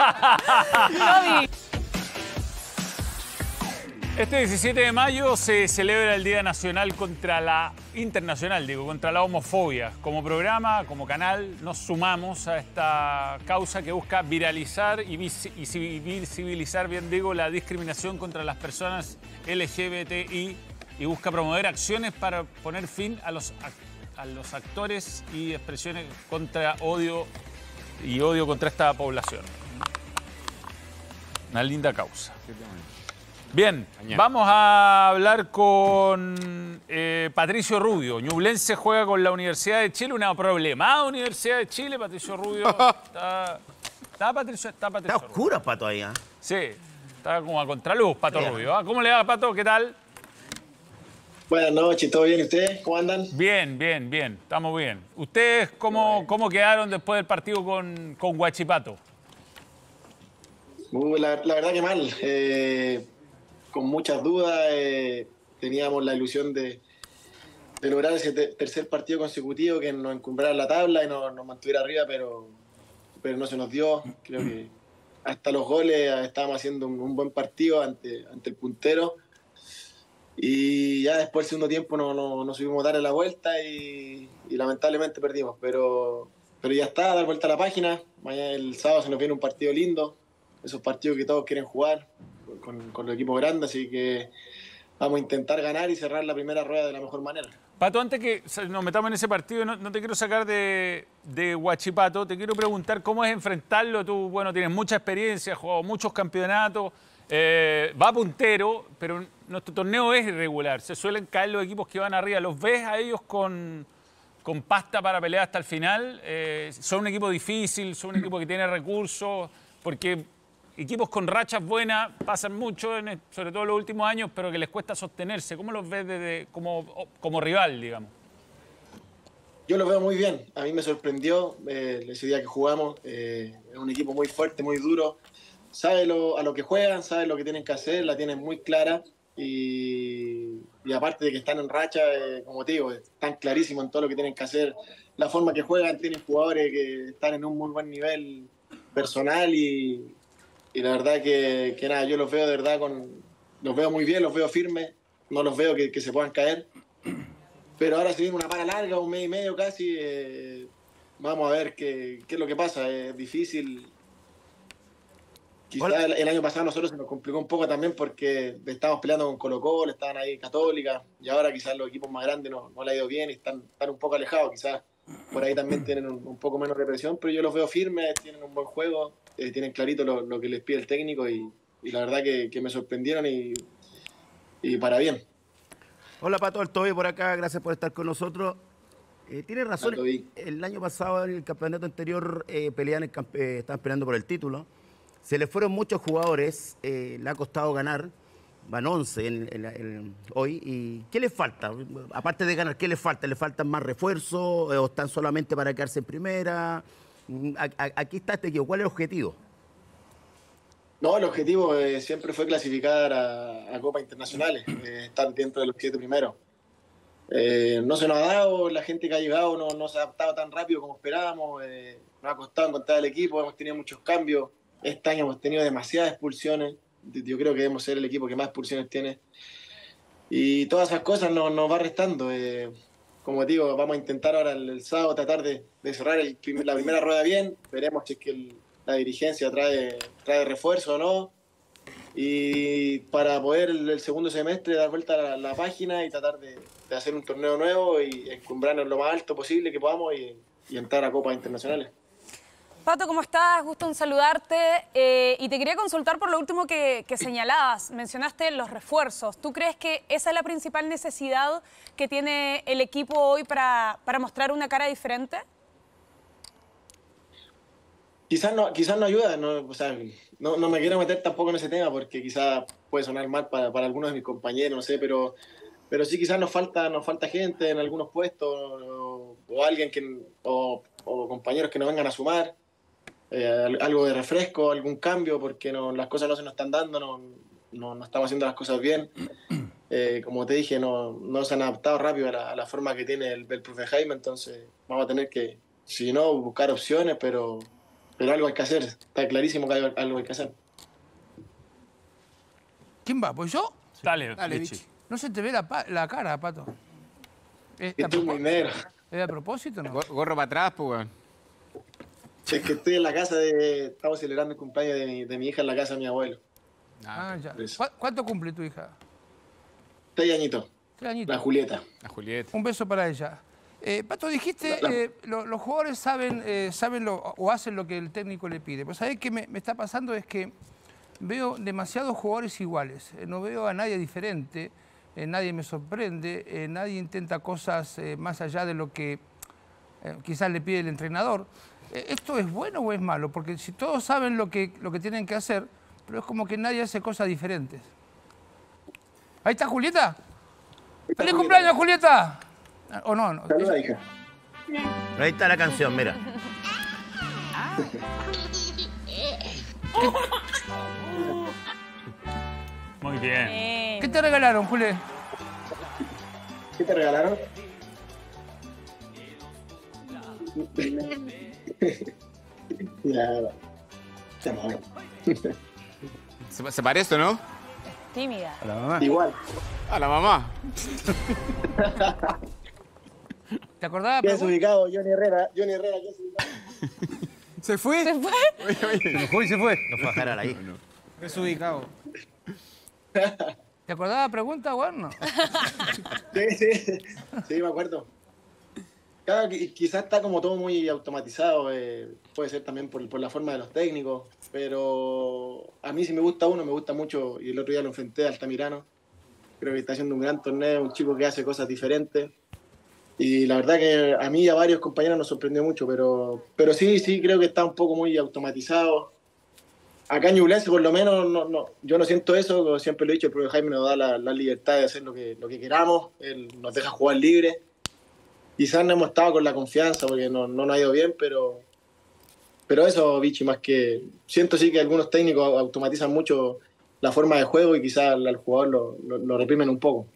Este diecisiete de mayo se celebra el Día Nacional contra la Internacional, digo, contra la homofobia. Como programa, como canal, nos sumamos a esta causa que busca viralizar y, vis- y ci- visibilizar, bien digo, la discriminación contra las personas L G B T I y busca promover acciones para poner fin a los, ac- a los actores y expresiones contra odio y odio contra esta población. Una linda causa. Bien, Mañana. vamos a hablar con eh, Patricio Rubio. Ñublense juega con la Universidad de Chile, una problemada Universidad de Chile. Patricio Rubio está, está Patricio, está Patricio Está Rubio. oscura, Pato, ahí, ¿ah? Sí, está como a contraluz, Pato Sí. Rubio. ¿ah? ¿Cómo le va, Pato? ¿Qué tal? Buenas noches, ¿todo bien? ¿Y ustedes? ¿Cómo andan? Bien, bien, bien. Estamos bien. ¿Ustedes cómo, cómo quedaron después del partido con, con Huachipato? Uh, la, la verdad que mal. Eh, con muchas dudas. eh, teníamos la ilusión de, de lograr ese te- tercer partido consecutivo que nos encumbrara la tabla y nos, nos mantuviera arriba, pero, pero no se nos dio. Creo que hasta los goles estábamos haciendo un, un buen partido ante, ante el puntero. Y ya después del segundo tiempo no, no, no supimos darle la vuelta y, y lamentablemente perdimos. Pero, pero ya está, dar vuelta a la página. Mañana el sábado se nos viene un partido lindo. Esos partidos que todos quieren jugar con, con los equipos grandes. Así que vamos a intentar ganar y cerrar la primera rueda de la mejor manera. Pato, antes que nos metamos en ese partido, no, no te quiero sacar de, de Huachipato, te quiero preguntar cómo es enfrentarlo. Tú, bueno, tienes mucha experiencia, has jugado muchos campeonatos, eh, va puntero, pero nuestro torneo es irregular. Se suelen caer los equipos que van arriba. ¿Los ves a ellos con, con pasta para pelear hasta el final? Eh, ¿Son un equipo difícil? ¿Son un equipo que tiene recursos? Porque equipos con rachas buenas pasan mucho, en, sobre todo en los últimos años, pero que les cuesta sostenerse. ¿Cómo los ves desde, como, como rival, digamos? Yo los veo muy bien. A mí me sorprendió eh, ese día que jugamos. Eh, es un equipo muy fuerte, muy duro. Sabe lo, a lo que juegan, sabe lo que tienen que hacer, la tienen muy clara. Y, y aparte de que están en racha, eh, como te digo, están clarísimos en todo lo que tienen que hacer. La forma que juegan, tienen jugadores que están en un muy buen nivel personal y... Y la verdad que, que nada, yo los veo de verdad, con, los veo muy bien, los veo firmes, no los veo que, que se puedan caer. Pero ahora se viene una para larga, un mes y medio casi, eh, vamos a ver qué, qué es lo que pasa. Es difícil. Quizás el, el año pasado a nosotros se nos complicó un poco también porque estábamos peleando con Colo-Colo, estaban ahí Católica, y ahora quizás los equipos más grandes no, no le ha ido bien y están, están un poco alejados. Quizás por ahí también tienen un, un poco menos de presión, pero yo los veo firmes, tienen un buen juego. Eh, tienen clarito lo, lo que les pide el técnico y, y la verdad que, que me sorprendieron y, y para bien. Hola Pato, el Toby por acá, gracias por estar con nosotros. Eh, Tienes razón, el año pasado en el campeonato anterior eh, pelean el campe eh, estaban peleando por el título. Se les fueron muchos jugadores, eh, le ha costado ganar, van once en, en, en, hoy. ¿Y qué les falta? Aparte de ganar, ¿qué les falta? ¿Les faltan más refuerzos o están solamente para quedarse en primera? Aquí está este equipo. ¿Cuál es el objetivo? No, el objetivo eh, siempre fue clasificar a, a Copas Internacionales, eh, estar dentro de los siete primeros. Eh, no se nos ha dado, la gente que ha llegado no, no se ha adaptado tan rápido como esperábamos, eh, nos ha costado encontrar el equipo, hemos tenido muchos cambios. Este año hemos tenido demasiadas expulsiones, yo creo que debemos ser el equipo que más expulsiones tiene. Y todas esas cosas nos, nos va restando. Eh, Como te digo, vamos a intentar ahora el, el sábado tratar de, de cerrar el, la primera rueda bien. Veremos si es que el, la dirigencia trae, trae refuerzo o no. Y para poder el, el segundo semestre dar vuelta a la, la página y tratar de, de hacer un torneo nuevo y encumbrarnos lo más alto posible que podamos y, y entrar a Copas Internacionales. Pato, ¿cómo estás? Gusto en saludarte. Eh, y te quería consultar por lo último que, que señalabas. Mencionaste los refuerzos. ¿Tú crees que esa es la principal necesidad que tiene el equipo hoy para, para mostrar una cara diferente? Quizás no, quizás no ayuda. No, o sea, no, no me quiero meter tampoco en ese tema porque quizás puede sonar mal para, para algunos de mis compañeros, no sé, pero, pero sí quizás nos falta, nos falta gente en algunos puestos o, o alguien que, o, o compañeros que nos vengan a sumar. Eh, algo de refresco, algún cambio, porque no, las cosas no se nos están dando, no, no, no estamos haciendo las cosas bien. Eh, como te dije, no, no se han adaptado rápido a la, a la forma que tiene el, el profe Jaime, entonces vamos a tener que, si no, buscar opciones, pero, pero algo hay que hacer, está clarísimo que hay, algo hay que hacer. ¿Quién va? ¿Pues yo? Dale, Dale, Vichy. No se te ve la, la cara, Pato. ¿Es, Estoy muy negro. ¿Es a propósito o no? Gorro para atrás, pues, weón. Es que estoy en la casa de... Estamos celebrando el cumpleaños de mi, de mi hija en la casa de mi abuelo. Ah, ya. Eso. ¿Cu- ¿Cuánto cumple tu hija? Seis añitos. Tres añitos. La Julieta. A Julieta. Un beso para ella. Eh, Pato, dijiste, La- la- eh, lo- los jugadores saben, eh, saben lo, o hacen lo que el técnico le pide. Pues ¿sabés qué me, me está pasando? Es que veo demasiados jugadores iguales. Eh, no veo a nadie diferente, eh, nadie me sorprende, eh, nadie intenta cosas eh, más allá de lo que eh, quizás le pide el entrenador. Eh, ¿Esto es bueno o es malo? Porque si todos saben lo que, lo que tienen que hacer, pero es como que nadie hace cosas diferentes. Ahí está Julieta. ¡Feliz cumpleaños, Julieta! ¿O no? no. Saluda, hija. Ahí está la canción, mira. Muy bien. Eh, ¿Qué te regalaron, Juli? ¿Qué te regalaron? Ya, ya, ¿Se, se parece, no? Tímida. A la mamá. Igual. A la mamá. ¿Te acordabas? ¿Qué es pregunta? ubicado? Johnny Herrera. Johnny Herrera, ¿qué es ubicado? ¿Se fue? ¿Se fue? Se enojó y se fue. No fue a dejar ahí. Desubicado. ¿Te acordabas la pregunta, bueno? Sí, sí, sí, me acuerdo. Claro, qui- quizás está como todo muy automatizado, eh, puede ser también por, por la forma de los técnicos, pero a mí sí me gusta uno, me gusta mucho, y el otro día lo enfrenté a Altamirano. Creo que está haciendo un gran torneo, un chico que hace cosas diferentes. Y la verdad que a mí y a varios compañeros nos sorprendió mucho, pero, pero sí, sí, creo que está un poco muy automatizado. Acá en Ñublense, por lo menos, no, no, yo no siento eso, como siempre lo he dicho, el profesor Jaime nos da la, la libertad de hacer lo que, lo que queramos, él nos deja jugar libre. Quizás no hemos estado con la confianza porque no, no nos ha ido bien, pero, pero eso, Vichy, más que... Siento sí que algunos técnicos automatizan mucho la forma de juego y quizás al, al jugador lo, lo, lo reprimen un poco.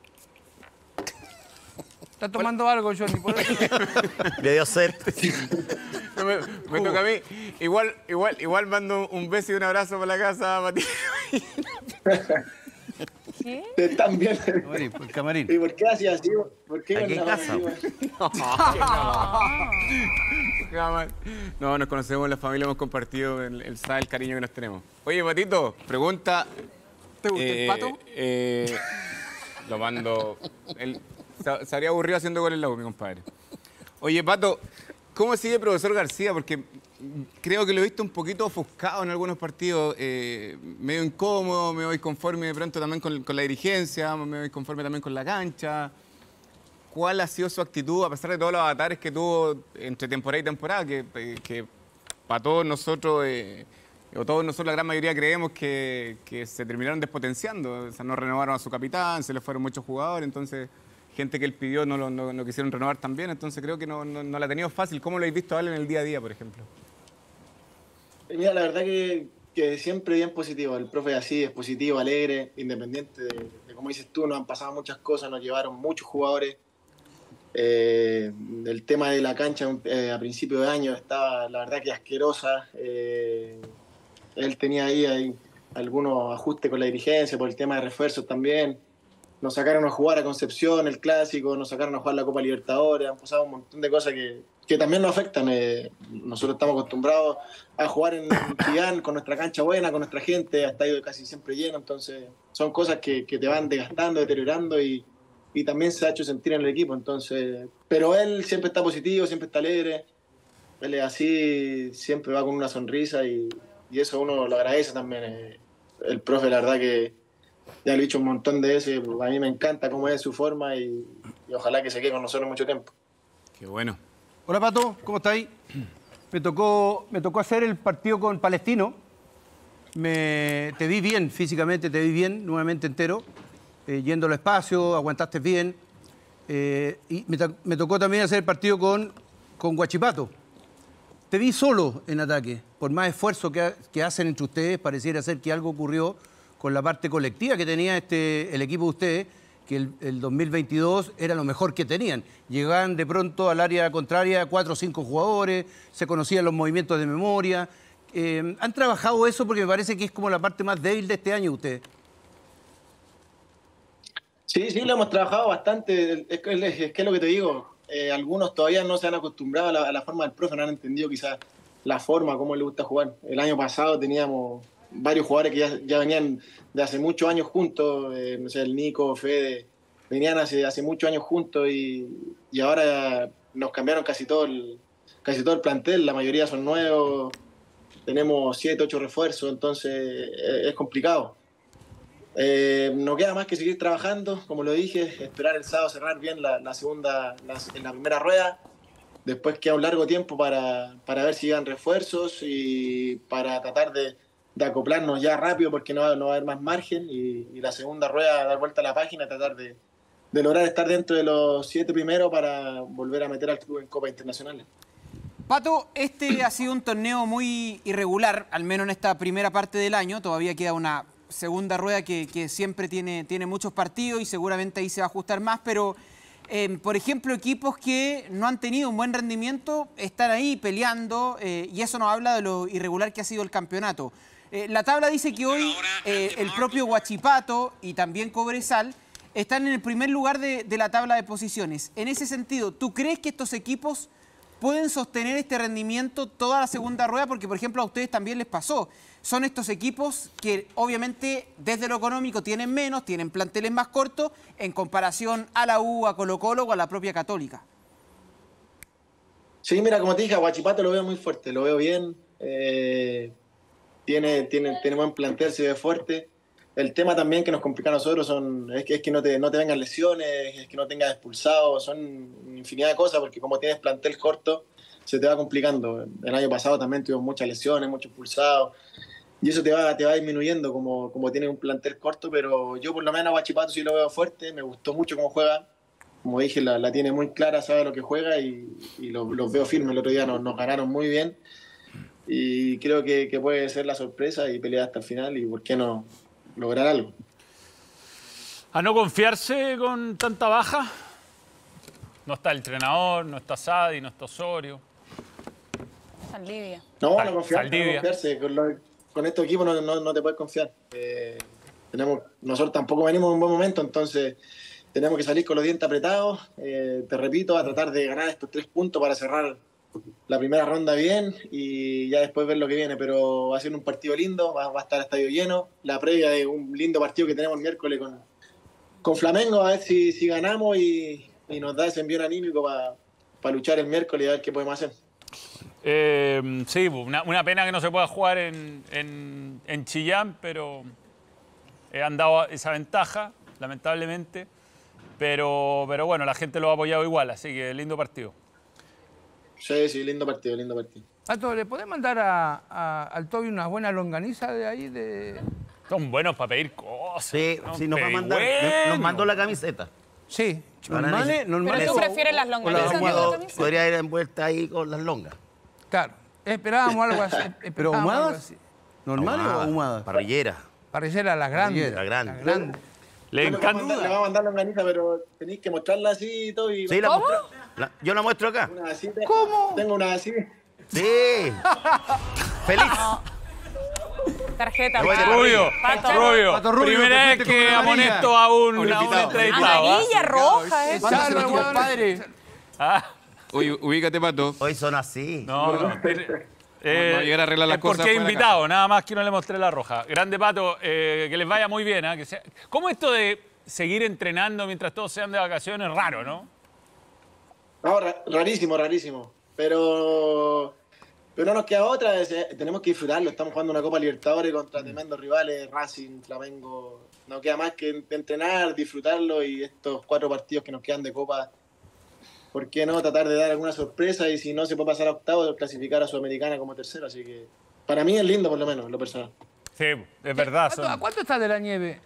Está tomando algo, Johnny, por eso. Le dio sed. No, me, me toca a mí. Igual, igual, igual mando un beso y un abrazo para la casa, Matías. ¿Qué? Están bien. Camarín, por el camarín. ¿Y por qué hacía así? ¿Por qué Aquí en con la casa, mano así? No, nos conocemos, la familia hemos compartido, el, el sabe el cariño que nos tenemos. Oye, Matito, pregunta. ¿Te gustó eh, el pato? eh, lo mando. Él, se, se habría aburrido haciendo goles en la U, mi compadre. Oye, Pato, ¿cómo sigue el profesor García? Porque creo que lo he visto un poquito ofuscado en algunos partidos, eh, medio incómodo, me voy conforme de pronto también con, con la dirigencia, me voy conforme también con la cancha. ¿Cuál ha sido su actitud, a pesar de todos los avatares que tuvo entre temporada y temporada, que, que para todos nosotros, eh, o todos nosotros, la gran mayoría, creemos que, que se terminaron despotenciando? O sea, no renovaron a su capitán, se le fueron muchos jugadores, entonces gente que él pidió no, lo, no, no quisieron renovar también, entonces creo que no, no, no la ha tenido fácil. ¿Cómo lo habéis visto a él en el día a día, por ejemplo? Mira, la verdad que, que siempre bien positivo. El profe así es positivo, alegre, independiente de, de, como dices tú, nos han pasado muchas cosas, nos llevaron muchos jugadores. Eh, el tema de la cancha eh, a principio de año estaba, la verdad, que asquerosa. Eh, él tenía ahí, ahí algunos ajustes con la dirigencia por el tema de refuerzos también. Nos sacaron a jugar a Concepción, el Clásico, nos sacaron a jugar la Copa Libertadores, han pasado un montón de cosas que, que también nos afectan. Eh, nosotros estamos acostumbrados a jugar en Chillán con nuestra cancha buena, con nuestra gente, ha estado casi siempre lleno, entonces son cosas que, que te van desgastando, deteriorando y, y también se ha hecho sentir en el equipo. Entonces, pero él siempre está positivo, siempre está alegre, él es así, siempre va con una sonrisa y, y eso uno lo agradece también. Eh, el profe, la verdad que ya lo he dicho un montón de veces, a mí me encanta cómo es su forma y, y ojalá que se quede con nosotros mucho tiempo. Qué bueno. Hola, Pato, ¿cómo estáis? Me tocó, me tocó hacer el partido con Palestino. Me, te vi bien físicamente, te vi bien, nuevamente entero, eh, yendo al espacio, aguantaste bien. Eh, y me, me tocó también hacer el partido con, con Huachipato. Te vi solo en ataque, por más esfuerzo que, que hacen entre ustedes, pareciera ser que algo ocurrió con la parte colectiva que tenía este, el equipo de ustedes, que el, el dos mil veintidós era lo mejor que tenían. Llegaban de pronto al área contraria cuatro o cinco jugadores, se conocían los movimientos de memoria. Eh, ¿Han trabajado eso? Porque me parece que es como la parte más débil de este año ustedes. Sí, sí, lo hemos trabajado bastante. Es que es, es, que es lo que te digo. Eh, algunos todavía no se han acostumbrado a la, a la forma del profe, no han entendido quizás la forma, cómo le gusta jugar. El año pasado teníamos varios jugadores que ya, ya venían de hace muchos años juntos, eh, no sé, el Nico, Fede, venían hace, hace muchos años juntos y, y ahora nos cambiaron casi todo, el, casi todo el plantel, la mayoría son nuevos, tenemos siete, ocho refuerzos, entonces eh, es complicado. Eh, no queda más que seguir trabajando, como lo dije, esperar el sábado cerrar bien la, la segunda, la, en la primera rueda. Después queda un largo tiempo para, para ver si llegan refuerzos y para tratar de, de acoplarnos ya rápido porque no, no va a haber más margen y, y la segunda rueda dar vuelta a la página, tratar de, de lograr estar dentro de los siete primeros para volver a meter al club en Copa Internacional. Pato, este ha sido un torneo muy irregular, al menos en esta primera parte del año. Todavía queda una segunda rueda que, que siempre tiene, tiene muchos partidos y seguramente ahí se va a ajustar más, pero eh, por ejemplo, equipos que no han tenido un buen rendimiento están ahí peleando eh, y eso nos habla de lo irregular que ha sido el campeonato. Eh, la tabla dice que hoy eh, el propio Huachipato y también Cobresal están en el primer lugar de, de la tabla de posiciones. En ese sentido, ¿tú crees que estos equipos pueden sostener este rendimiento toda la segunda rueda? Porque, por ejemplo, a ustedes también les pasó. Son estos equipos que, obviamente, desde lo económico tienen menos, tienen planteles más cortos en comparación a la U, a Colo-Colo o a la propia Católica. Sí, mira, como te dije, a Huachipato lo veo muy fuerte, lo veo bien. Eh, tiene, tiene, tiene buen plantel, se ve fuerte. El tema también que nos complica a nosotros son, es que, es que no, te, no te vengan lesiones, es que no tengas expulsados, son infinidad de cosas, porque como tienes plantel corto, se te va complicando. El año pasado también tuvimos muchas lesiones, muchos expulsados, y eso te va, te va disminuyendo como, como tienes un plantel corto, pero yo por lo menos a Huachipato sí lo veo fuerte, me gustó mucho cómo juega. Como dije, la, la tiene muy clara, sabe lo que juega y, y los lo veo firmes. El otro día nos, nos ganaron muy bien y creo que, que puede ser la sorpresa y pelear hasta el final y por qué no lograr algo. ¿A no confiarse con tanta baja? No está el entrenador, no está Sadi, no está Osorio. Saldivia. No, Sal- no confiarse, no Saldivia. confiarse. Con, lo- con estos equipos no, no, no te puedes confiar. Eh, tenemos, nosotros tampoco venimos en un buen momento, entonces tenemos que salir con los dientes apretados. Eh, te repito, a tratar de ganar estos tres puntos para cerrar la primera ronda bien y ya después ver lo que viene. Pero va a ser un partido lindo, va, va a estar el estadio lleno. La previa de un lindo partido que tenemos el miércoles con, con Flamengo, a ver si, si ganamos y, y nos da ese envío anímico para para luchar el miércoles y a ver qué podemos hacer. Eh, sí, una, una pena que no se pueda jugar en, en, en Chillán, pero eh, han dado esa ventaja, lamentablemente. Pero, pero bueno, la gente lo ha apoyado igual, así que lindo partido. Sí, sí, lindo partido, lindo partido. Pato, ¿le podés mandar a, a- al Toby unas buenas longanizas de ahí? De... Son buenos para pedir cosas. Sí, ¿no? sí, nos va a Pero mandar. bueno. Nos mandó la camiseta. Sí. Normales, Pero normales. tú prefieres las longanizas que la Podría- camisa. Podría ir envuelta ahí con las longas. Claro. Esperábamos algo así. ¿Pero esperábamos algo ahumadas? así. ¿Normales o ahumadas? Parrillera. Parrillera, las grandes. La grande. las grandes. Le Yo le voy a encanta. mandar- le voy a mandar la longaniza, pero tenéis que mostrarla así y todo. Y Sí, la muestra- la- yo la muestro acá. una así, ¿Cómo? Tengo una así. Sí. Feliz. Tarjeta. Rubio, Pato. Rubio, Pato. Rubio, Pato Rubio, primera te vez fuiste con que una amarilla. amonesto a un, Un a un invitado. entrevistado. ¿ah? Amarilla roja, ¿eh? Echarlo, Mándaselo a tu weón. compadre. Ah, Oye, ubícate, Pato. Hoy son así. no, no. tiene- eh, No, no, llegar a arreglar las es cosas porque he fuera de invitado, nada más que no le mostré la roja. Grande Pato, eh, que les vaya muy bien. ¿ah? Que sea- ¿Cómo esto de seguir entrenando mientras todos sean de vacaciones? Raro, ¿no? No, ra- rarísimo, rarísimo. Pero, pero no nos queda otra. es- eh, tenemos que disfrutarlo. Estamos jugando una Copa Libertadores contra tremendos rivales, Racing, Flamengo. No queda más que entrenar, disfrutarlo y estos cuatro partidos que nos quedan de Copa. ¿Por qué no tratar de dar alguna sorpresa? Y si no se puede pasar a octavos, clasificar a Sudamericana como tercero. Así que para mí es lindo, por lo menos, en lo personal. Sí, es verdad. Pato, ¿a Son... cuánto está de la nieve?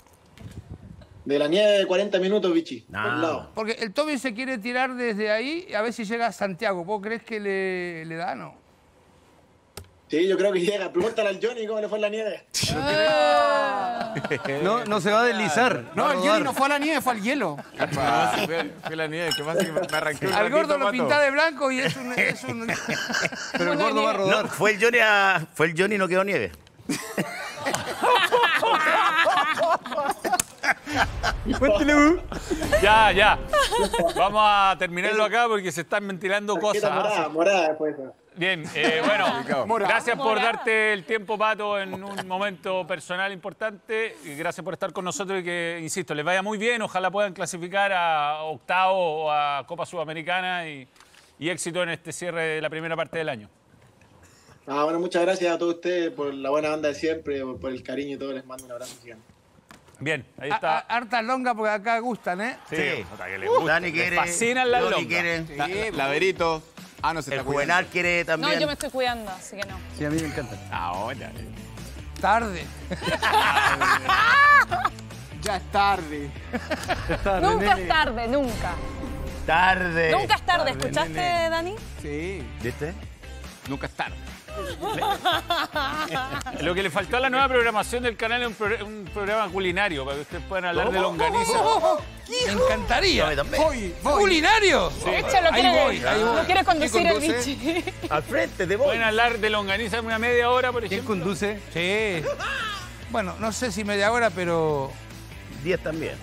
De la nieve, cuarenta minutos, bichi. No. Por un lado. Porque el Toby se quiere tirar desde ahí a ver si llega a Santiago. ¿Vos crees que le, le da no? Sí, yo creo que llega. Pregúntale al Johnny cómo le fue en la nieve. No, no se va a deslizar. No, va a el rodar. Johnny no fue a la nieve, fue al hielo. Fue, fue la nieve, que pasa que me me arranqué un Al ratito, gordo lo Pato. pinta de blanco y es un... Es un... Pero el gordo va a rodar. No, fue el Johnny a, fue el Johnny y no quedó nieve. Ya, ya. Vamos a terminarlo acá porque se están ventilando Tarjeta cosas. morada, morada después. ¿no? Bien, eh, bueno, gracias por darte el tiempo, Pato, en un momento personal importante. Y gracias por estar con nosotros y que, insisto, les vaya muy bien. Ojalá puedan clasificar a octavo o a Copa Sudamericana y, y éxito en este cierre de la primera parte del año. Ah, bueno, muchas gracias a todos ustedes por la buena onda de siempre, por, por el cariño y todo. Les mando un abrazo gigante. Bien, ahí A- a- está. harta longa porque acá gustan, ¿eh? Sí, puta, que les gusta. Dani quiere. fascinan las Johnny longas. quiere. La- Laverito. Ah, no, se El está Juvenal quiere No, también. yo me estoy cuidando, así que no. Sí, a mí me encanta. Ahora. Tarde. Ya es tarde. Nunca es tarde, nunca. Tarde. Nunca es tarde. ¿Escuchaste, Dani? Sí. ¿Viste? Nunca es tarde. Lo que le faltó a la nueva programación del canal es un, pro- un programa culinario para que ustedes puedan hablar de longaniza. Me encantaría. No, también. Voy, voy. ¿Culinario? Échalo, Ahí quiere, voy, ahí voy. lo quiere conducir el conduce? bichi. Al frente, te voy. Pueden hablar de longaniza en una media hora, por ¿Quién ejemplo. conduce? Sí. Bueno, no sé si media hora, pero... diez también.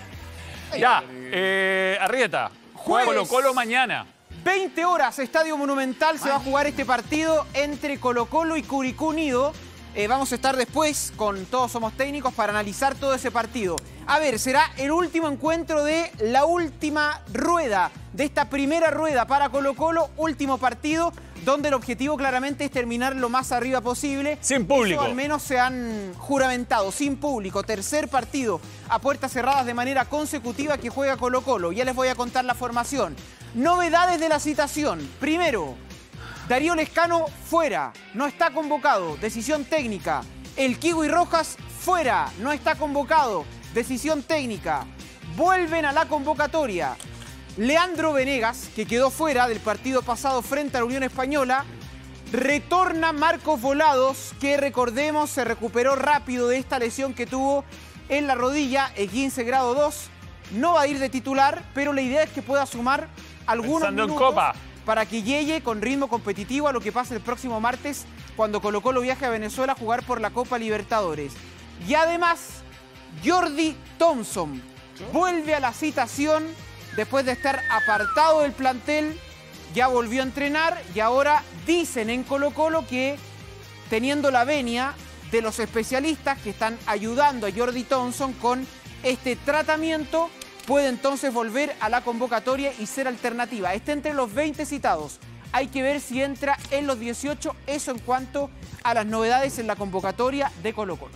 Ya, eh, Arrieta, juega Jueves. Colo-Colo mañana. veinte horas, Estadio Monumental, se va a jugar este partido entre Colo-Colo y Curicó Unido. Eh, vamos a estar después con Todos Somos Técnicos para analizar todo ese partido. A ver, será el último encuentro de la última rueda, de esta primera rueda para Colo-Colo, último partido, donde el objetivo claramente es terminar lo más arriba posible. Sin público. Eso al menos se han juramentado, sin público. Tercer partido a puertas cerradas de manera consecutiva que juega Colo-Colo. Ya les voy a contar la formación. Novedades de la citación. Primero, Darío Lescano fuera, no está convocado, decisión técnica. El Kiwi Rojas fuera, no está convocado, decisión técnica. Vuelven a la convocatoria Leandro Venegas, que quedó fuera del partido pasado frente a la Unión Española. Retorna Marcos Volados, que recordemos se recuperó rápido de esta lesión que tuvo en la rodilla, esguince grado dos. No va a ir de titular, pero la idea es que pueda sumar algunos Pensando en minutos Copa. para que llegue con ritmo competitivo a lo que pase el próximo martes cuando Colo-Colo viaje a Venezuela a jugar por la Copa Libertadores. Y además, Jordi Thompson vuelve a la citación después de estar apartado del plantel, ya volvió a entrenar y ahora dicen en Colo-Colo que teniendo la venia de los especialistas que están ayudando a Jordi Thompson con este tratamiento, puede entonces volver a la convocatoria y ser alternativa. Está entre los veinte citados. Hay que ver si entra en los dieciocho. Eso en cuanto a las novedades en la convocatoria de Colo-Colo.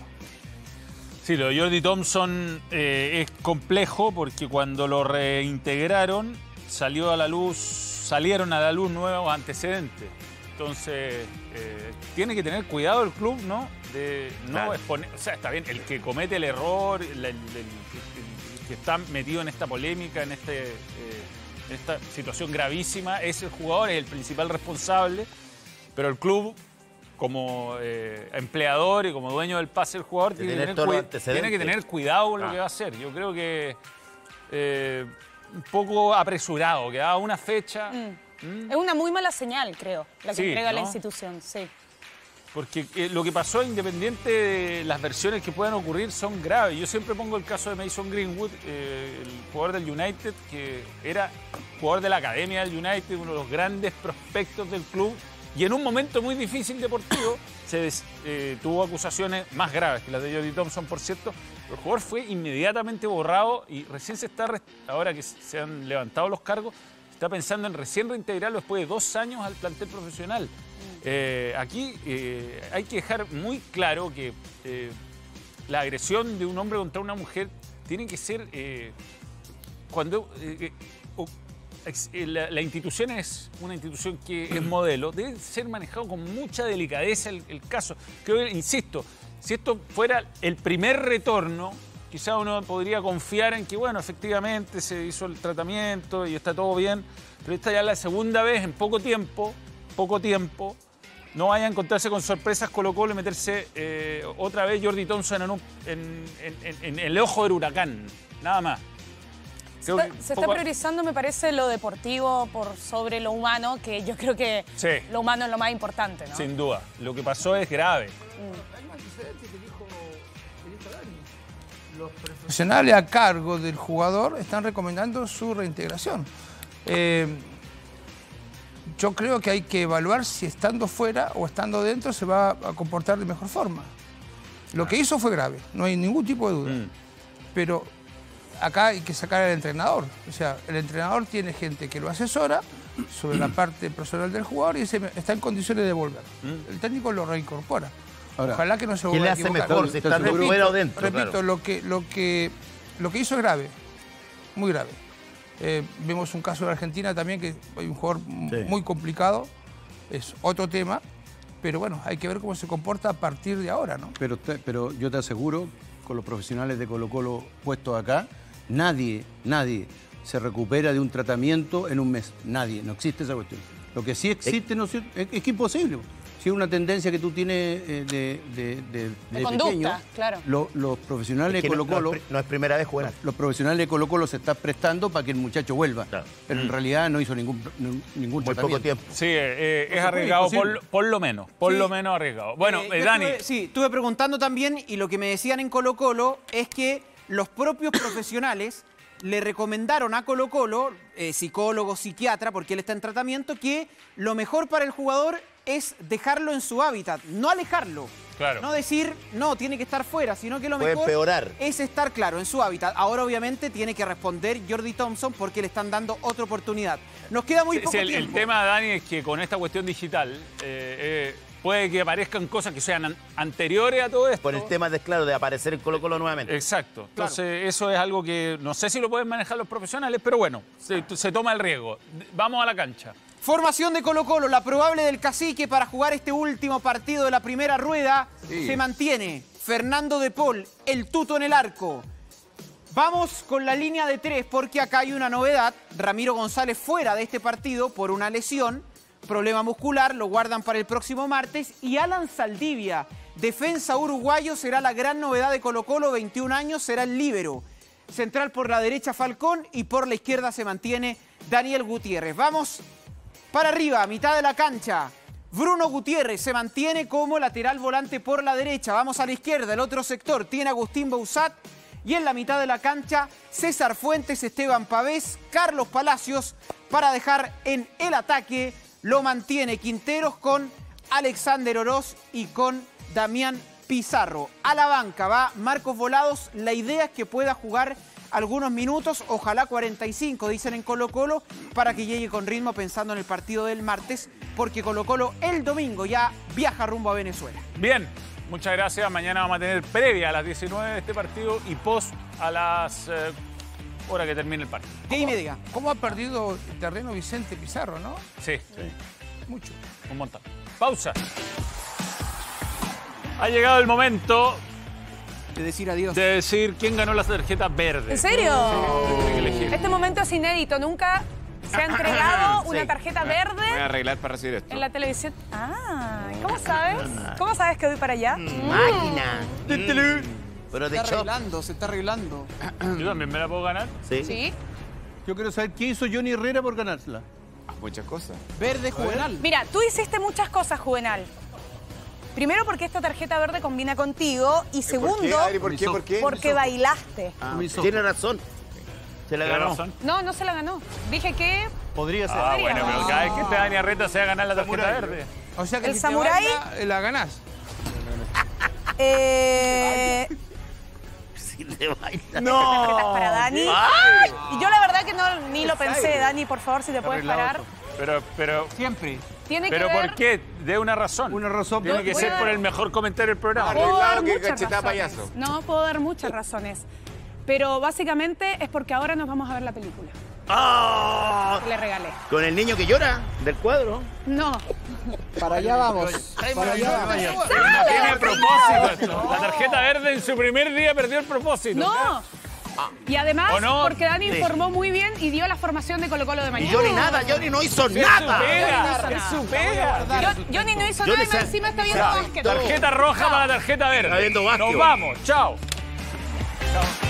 Sí, lo de Jordi Thompson eh, es complejo porque cuando lo reintegraron salió a la luz, salieron a la luz nuevos antecedentes. Entonces, eh, tiene que tener cuidado el club, ¿no? De no Claro. exponer. O sea, está bien, el que comete el error, el, el- el- el que está metido en esta polémica, en, este, eh, en esta situación gravísima, es el jugador, es el principal responsable, pero el club, como eh, empleador y como dueño del pase del jugador, tiene que, tener tener todos los cui- antecedentes. tiene que tener cuidado con lo Ah. que va a hacer. Yo creo que eh, un poco apresurado, quedaba una fecha. Es una muy mala señal, creo, la que Sí, entrega la ¿no? institución, sí. Porque eh, lo que pasó, independiente de las versiones que puedan ocurrir, son graves. Yo siempre pongo el caso de Mason Greenwood, eh, el jugador del United, que era jugador de la academia del United, uno de los grandes prospectos del club, y en un momento muy difícil deportivo se des- eh, tuvo acusaciones más graves que las de Jordi Thompson, por cierto. El jugador fue inmediatamente borrado y recién se está, re- ahora que se han levantado los cargos, está pensando en recién reintegrarlo después de dos años al plantel profesional. Eh, aquí eh, hay que dejar muy claro que eh, la agresión de un hombre contra una mujer tiene que ser eh, cuando eh, eh, o- ex- eh, la, la institución es una institución que es modelo, debe ser manejado con mucha delicadeza el, el caso. Creo que, insisto, si esto fuera el primer retorno, quizá uno podría confiar en que, bueno, efectivamente se hizo el tratamiento y está todo bien, pero esta ya es la segunda vez en poco tiempo, poco tiempo, no vaya a encontrarse con sorpresas Colo-Colo y meterse eh, otra vez Jordi Thompson en, un- en- en- en- en el ojo del huracán, nada más. Se Creo está, que se un está poco- priorizando, me parece, lo deportivo por sobre lo humano, que yo creo que Sí. lo humano es lo más importante, ¿no? Sin duda, lo que pasó es grave. Los profesionales a cargo del jugador están recomendando su reintegración. Eh, yo creo que hay que evaluar si estando fuera o estando dentro se va a comportar de mejor forma. Lo que hizo fue grave, no hay ningún tipo de duda. Mm. Pero acá hay que sacar al entrenador. O sea, el entrenador tiene gente que lo asesora sobre la parte personal del jugador y ese está en condiciones de volver. El técnico lo reincorpora. Ahora, Ojalá que no se ¿Quién vuelva le a hace equivocar. mejor si está Repito, fuera o dentro? Repito, claro. lo, que, lo, que, lo que hizo es grave, muy grave. Eh, vemos un caso de Argentina también, que hay un jugador m- Sí. muy complicado, es otro tema, pero bueno, hay que ver cómo se comporta a partir de ahora, ¿no? Pero, te- pero yo te aseguro, con los profesionales de Colo-Colo puestos acá, nadie, nadie se recupera de un tratamiento en un mes. Nadie, no existe esa cuestión. Lo que sí existe, ¿no es cierto? Es, es que imposible. si es una tendencia que tú tienes eh, de, de, de, De de conducta, pequeño, claro. lo- los profesionales Es que de no- Colo Colo, no, es pri- no es primera vez jugar. los profesionales de Colo Colo se están prestando para que el muchacho vuelva. Claro. Pero en realidad no hizo ningún, ningún Muy poco tratamiento. tiempo. Sí, eh, es puede, arriesgado por, imposible. por lo menos. Por Sí. lo menos arriesgado. Bueno, Eh, eh, yo Dani. estuve- sí, estuve preguntando también y lo que me decían en Colo Colo es que los propios profesionales le recomendaron a Colo Colo, eh, psicólogo, psiquiatra, porque él está en tratamiento, que lo mejor para el jugador es dejarlo en su hábitat, no alejarlo. Claro. No decir, no, tiene que estar fuera, sino que lo Puede mejor empeorar. es estar, claro, en su hábitat. Ahora, obviamente, tiene que responder Jordi Thompson porque le están dando otra oportunidad. Nos queda muy Sí, poco sí, el, el tiempo. tema, Dani, es que con esta cuestión digital eh, eh, puede que aparezcan cosas que sean an- anteriores a todo esto. Por el tema de, claro, de aparecer en Colo Colo nuevamente. Exacto. Entonces, eso es algo que no sé si lo pueden manejar los profesionales, pero bueno, se, se toma el riesgo. Vamos a la cancha. Formación de Colo Colo, la probable del Cacique para jugar este último partido de la primera rueda, Sí. se mantiene. Fernando de Paul, el tuto en el arco. Vamos con la línea de tres porque acá hay una novedad. Ramiro González fuera de este partido por una lesión, problema muscular, lo guardan para el próximo martes. Y Alan Saldivia, defensa uruguayo, será la gran novedad de Colo Colo, veintiún años, será el líbero. Central por la derecha Falcón y por la izquierda se mantiene Daniel Gutiérrez. Vamos para arriba, a mitad de la cancha. Bruno Gutiérrez se mantiene como lateral volante por la derecha. Vamos a la izquierda, el otro sector tiene Agustín Bausat. Y en la mitad de la cancha, César Fuentes, Esteban Pavés, Carlos Palacios. Para dejar en el ataque, lo mantiene Quinteros con Alexander Oroz y con Damián Pizarro. A la banca va Marcos Volados. La idea es que pueda jugar algunos minutos, ojalá cuarenta y cinco, dicen en Colo Colo, para que llegue con ritmo pensando en el partido del martes, porque Colo Colo el domingo ya viaja rumbo a Venezuela. Bien, muchas gracias. Mañana vamos a tener previa a las diecinueve de este partido y post a las eh, hora que termine el partido. ¿Qué y media? ¿Cómo ha perdido el terreno Vicente Pizarro, no? Sí, Mucho. un montón. Pausa. Ha llegado el momento De decir adiós. de decir quién ganó la tarjeta verde. ¿En serio? Tiene que elegir. Este momento es inédito. Nunca se ha entregado Sí. una tarjeta Voy a verde arreglar para recibir esto. en la televisión. Ah, ¿cómo sabes? ¿Cómo sabes que voy para allá? Máquina. Pero de Se está hecho, arreglando, se está arreglando. Yo también me la puedo ganar. sí. Sí. Yo quiero saber qué hizo Johnny Herrera por ganársela. Ah, muchas cosas. Verde juvenal. Mira, tú hiciste muchas cosas, Juvenal. Primero porque esta tarjeta verde combina contigo y segundo ¿Por qué? ¿Por qué? porque bailaste. Ah, tiene razón. Se la Tiene ganó. razón. No, no se la ganó. Dije que Podría ser. Ah, bueno, pero cada vez que este Dani Arreta se va a ganar la tarjeta verde. O sea que ¿El si samurái? te baila, la ganás. eh, Sí, te baila. tarjetas para Dani. Y yo la verdad que no ni lo pensé, Dani, por favor, si te puedes parar. Pero, pero, Siempre. Tiene pero que ver... ¿por qué? De una razón. Una razón. Tiene que Voy ser a- por el mejor comentario del programa. Puedo dar Claro que muchas cachetada razones. payaso. No, puedo dar muchas razones. Pero básicamente es porque ahora nos vamos a ver la película ¡Ah! que le regalé. Con el niño que llora del cuadro. No. Para allá vamos. Para allá vamos. No tiene propósito esto. La tarjeta verde en su primer día perdió el propósito. No. Y además, ¿O no? porque Dani Sí. informó muy bien y dio la formación de Colo Colo de Y mañana. Johnny nada, Johnny no hizo Es su nada. pega, es su pega. Yo- Johnny no hizo Johnny nada y se- encima está viendo se- básquet. Tarjeta roja para la tarjeta verde. Está viendo básquet. Nos vamos. Chao. Chao.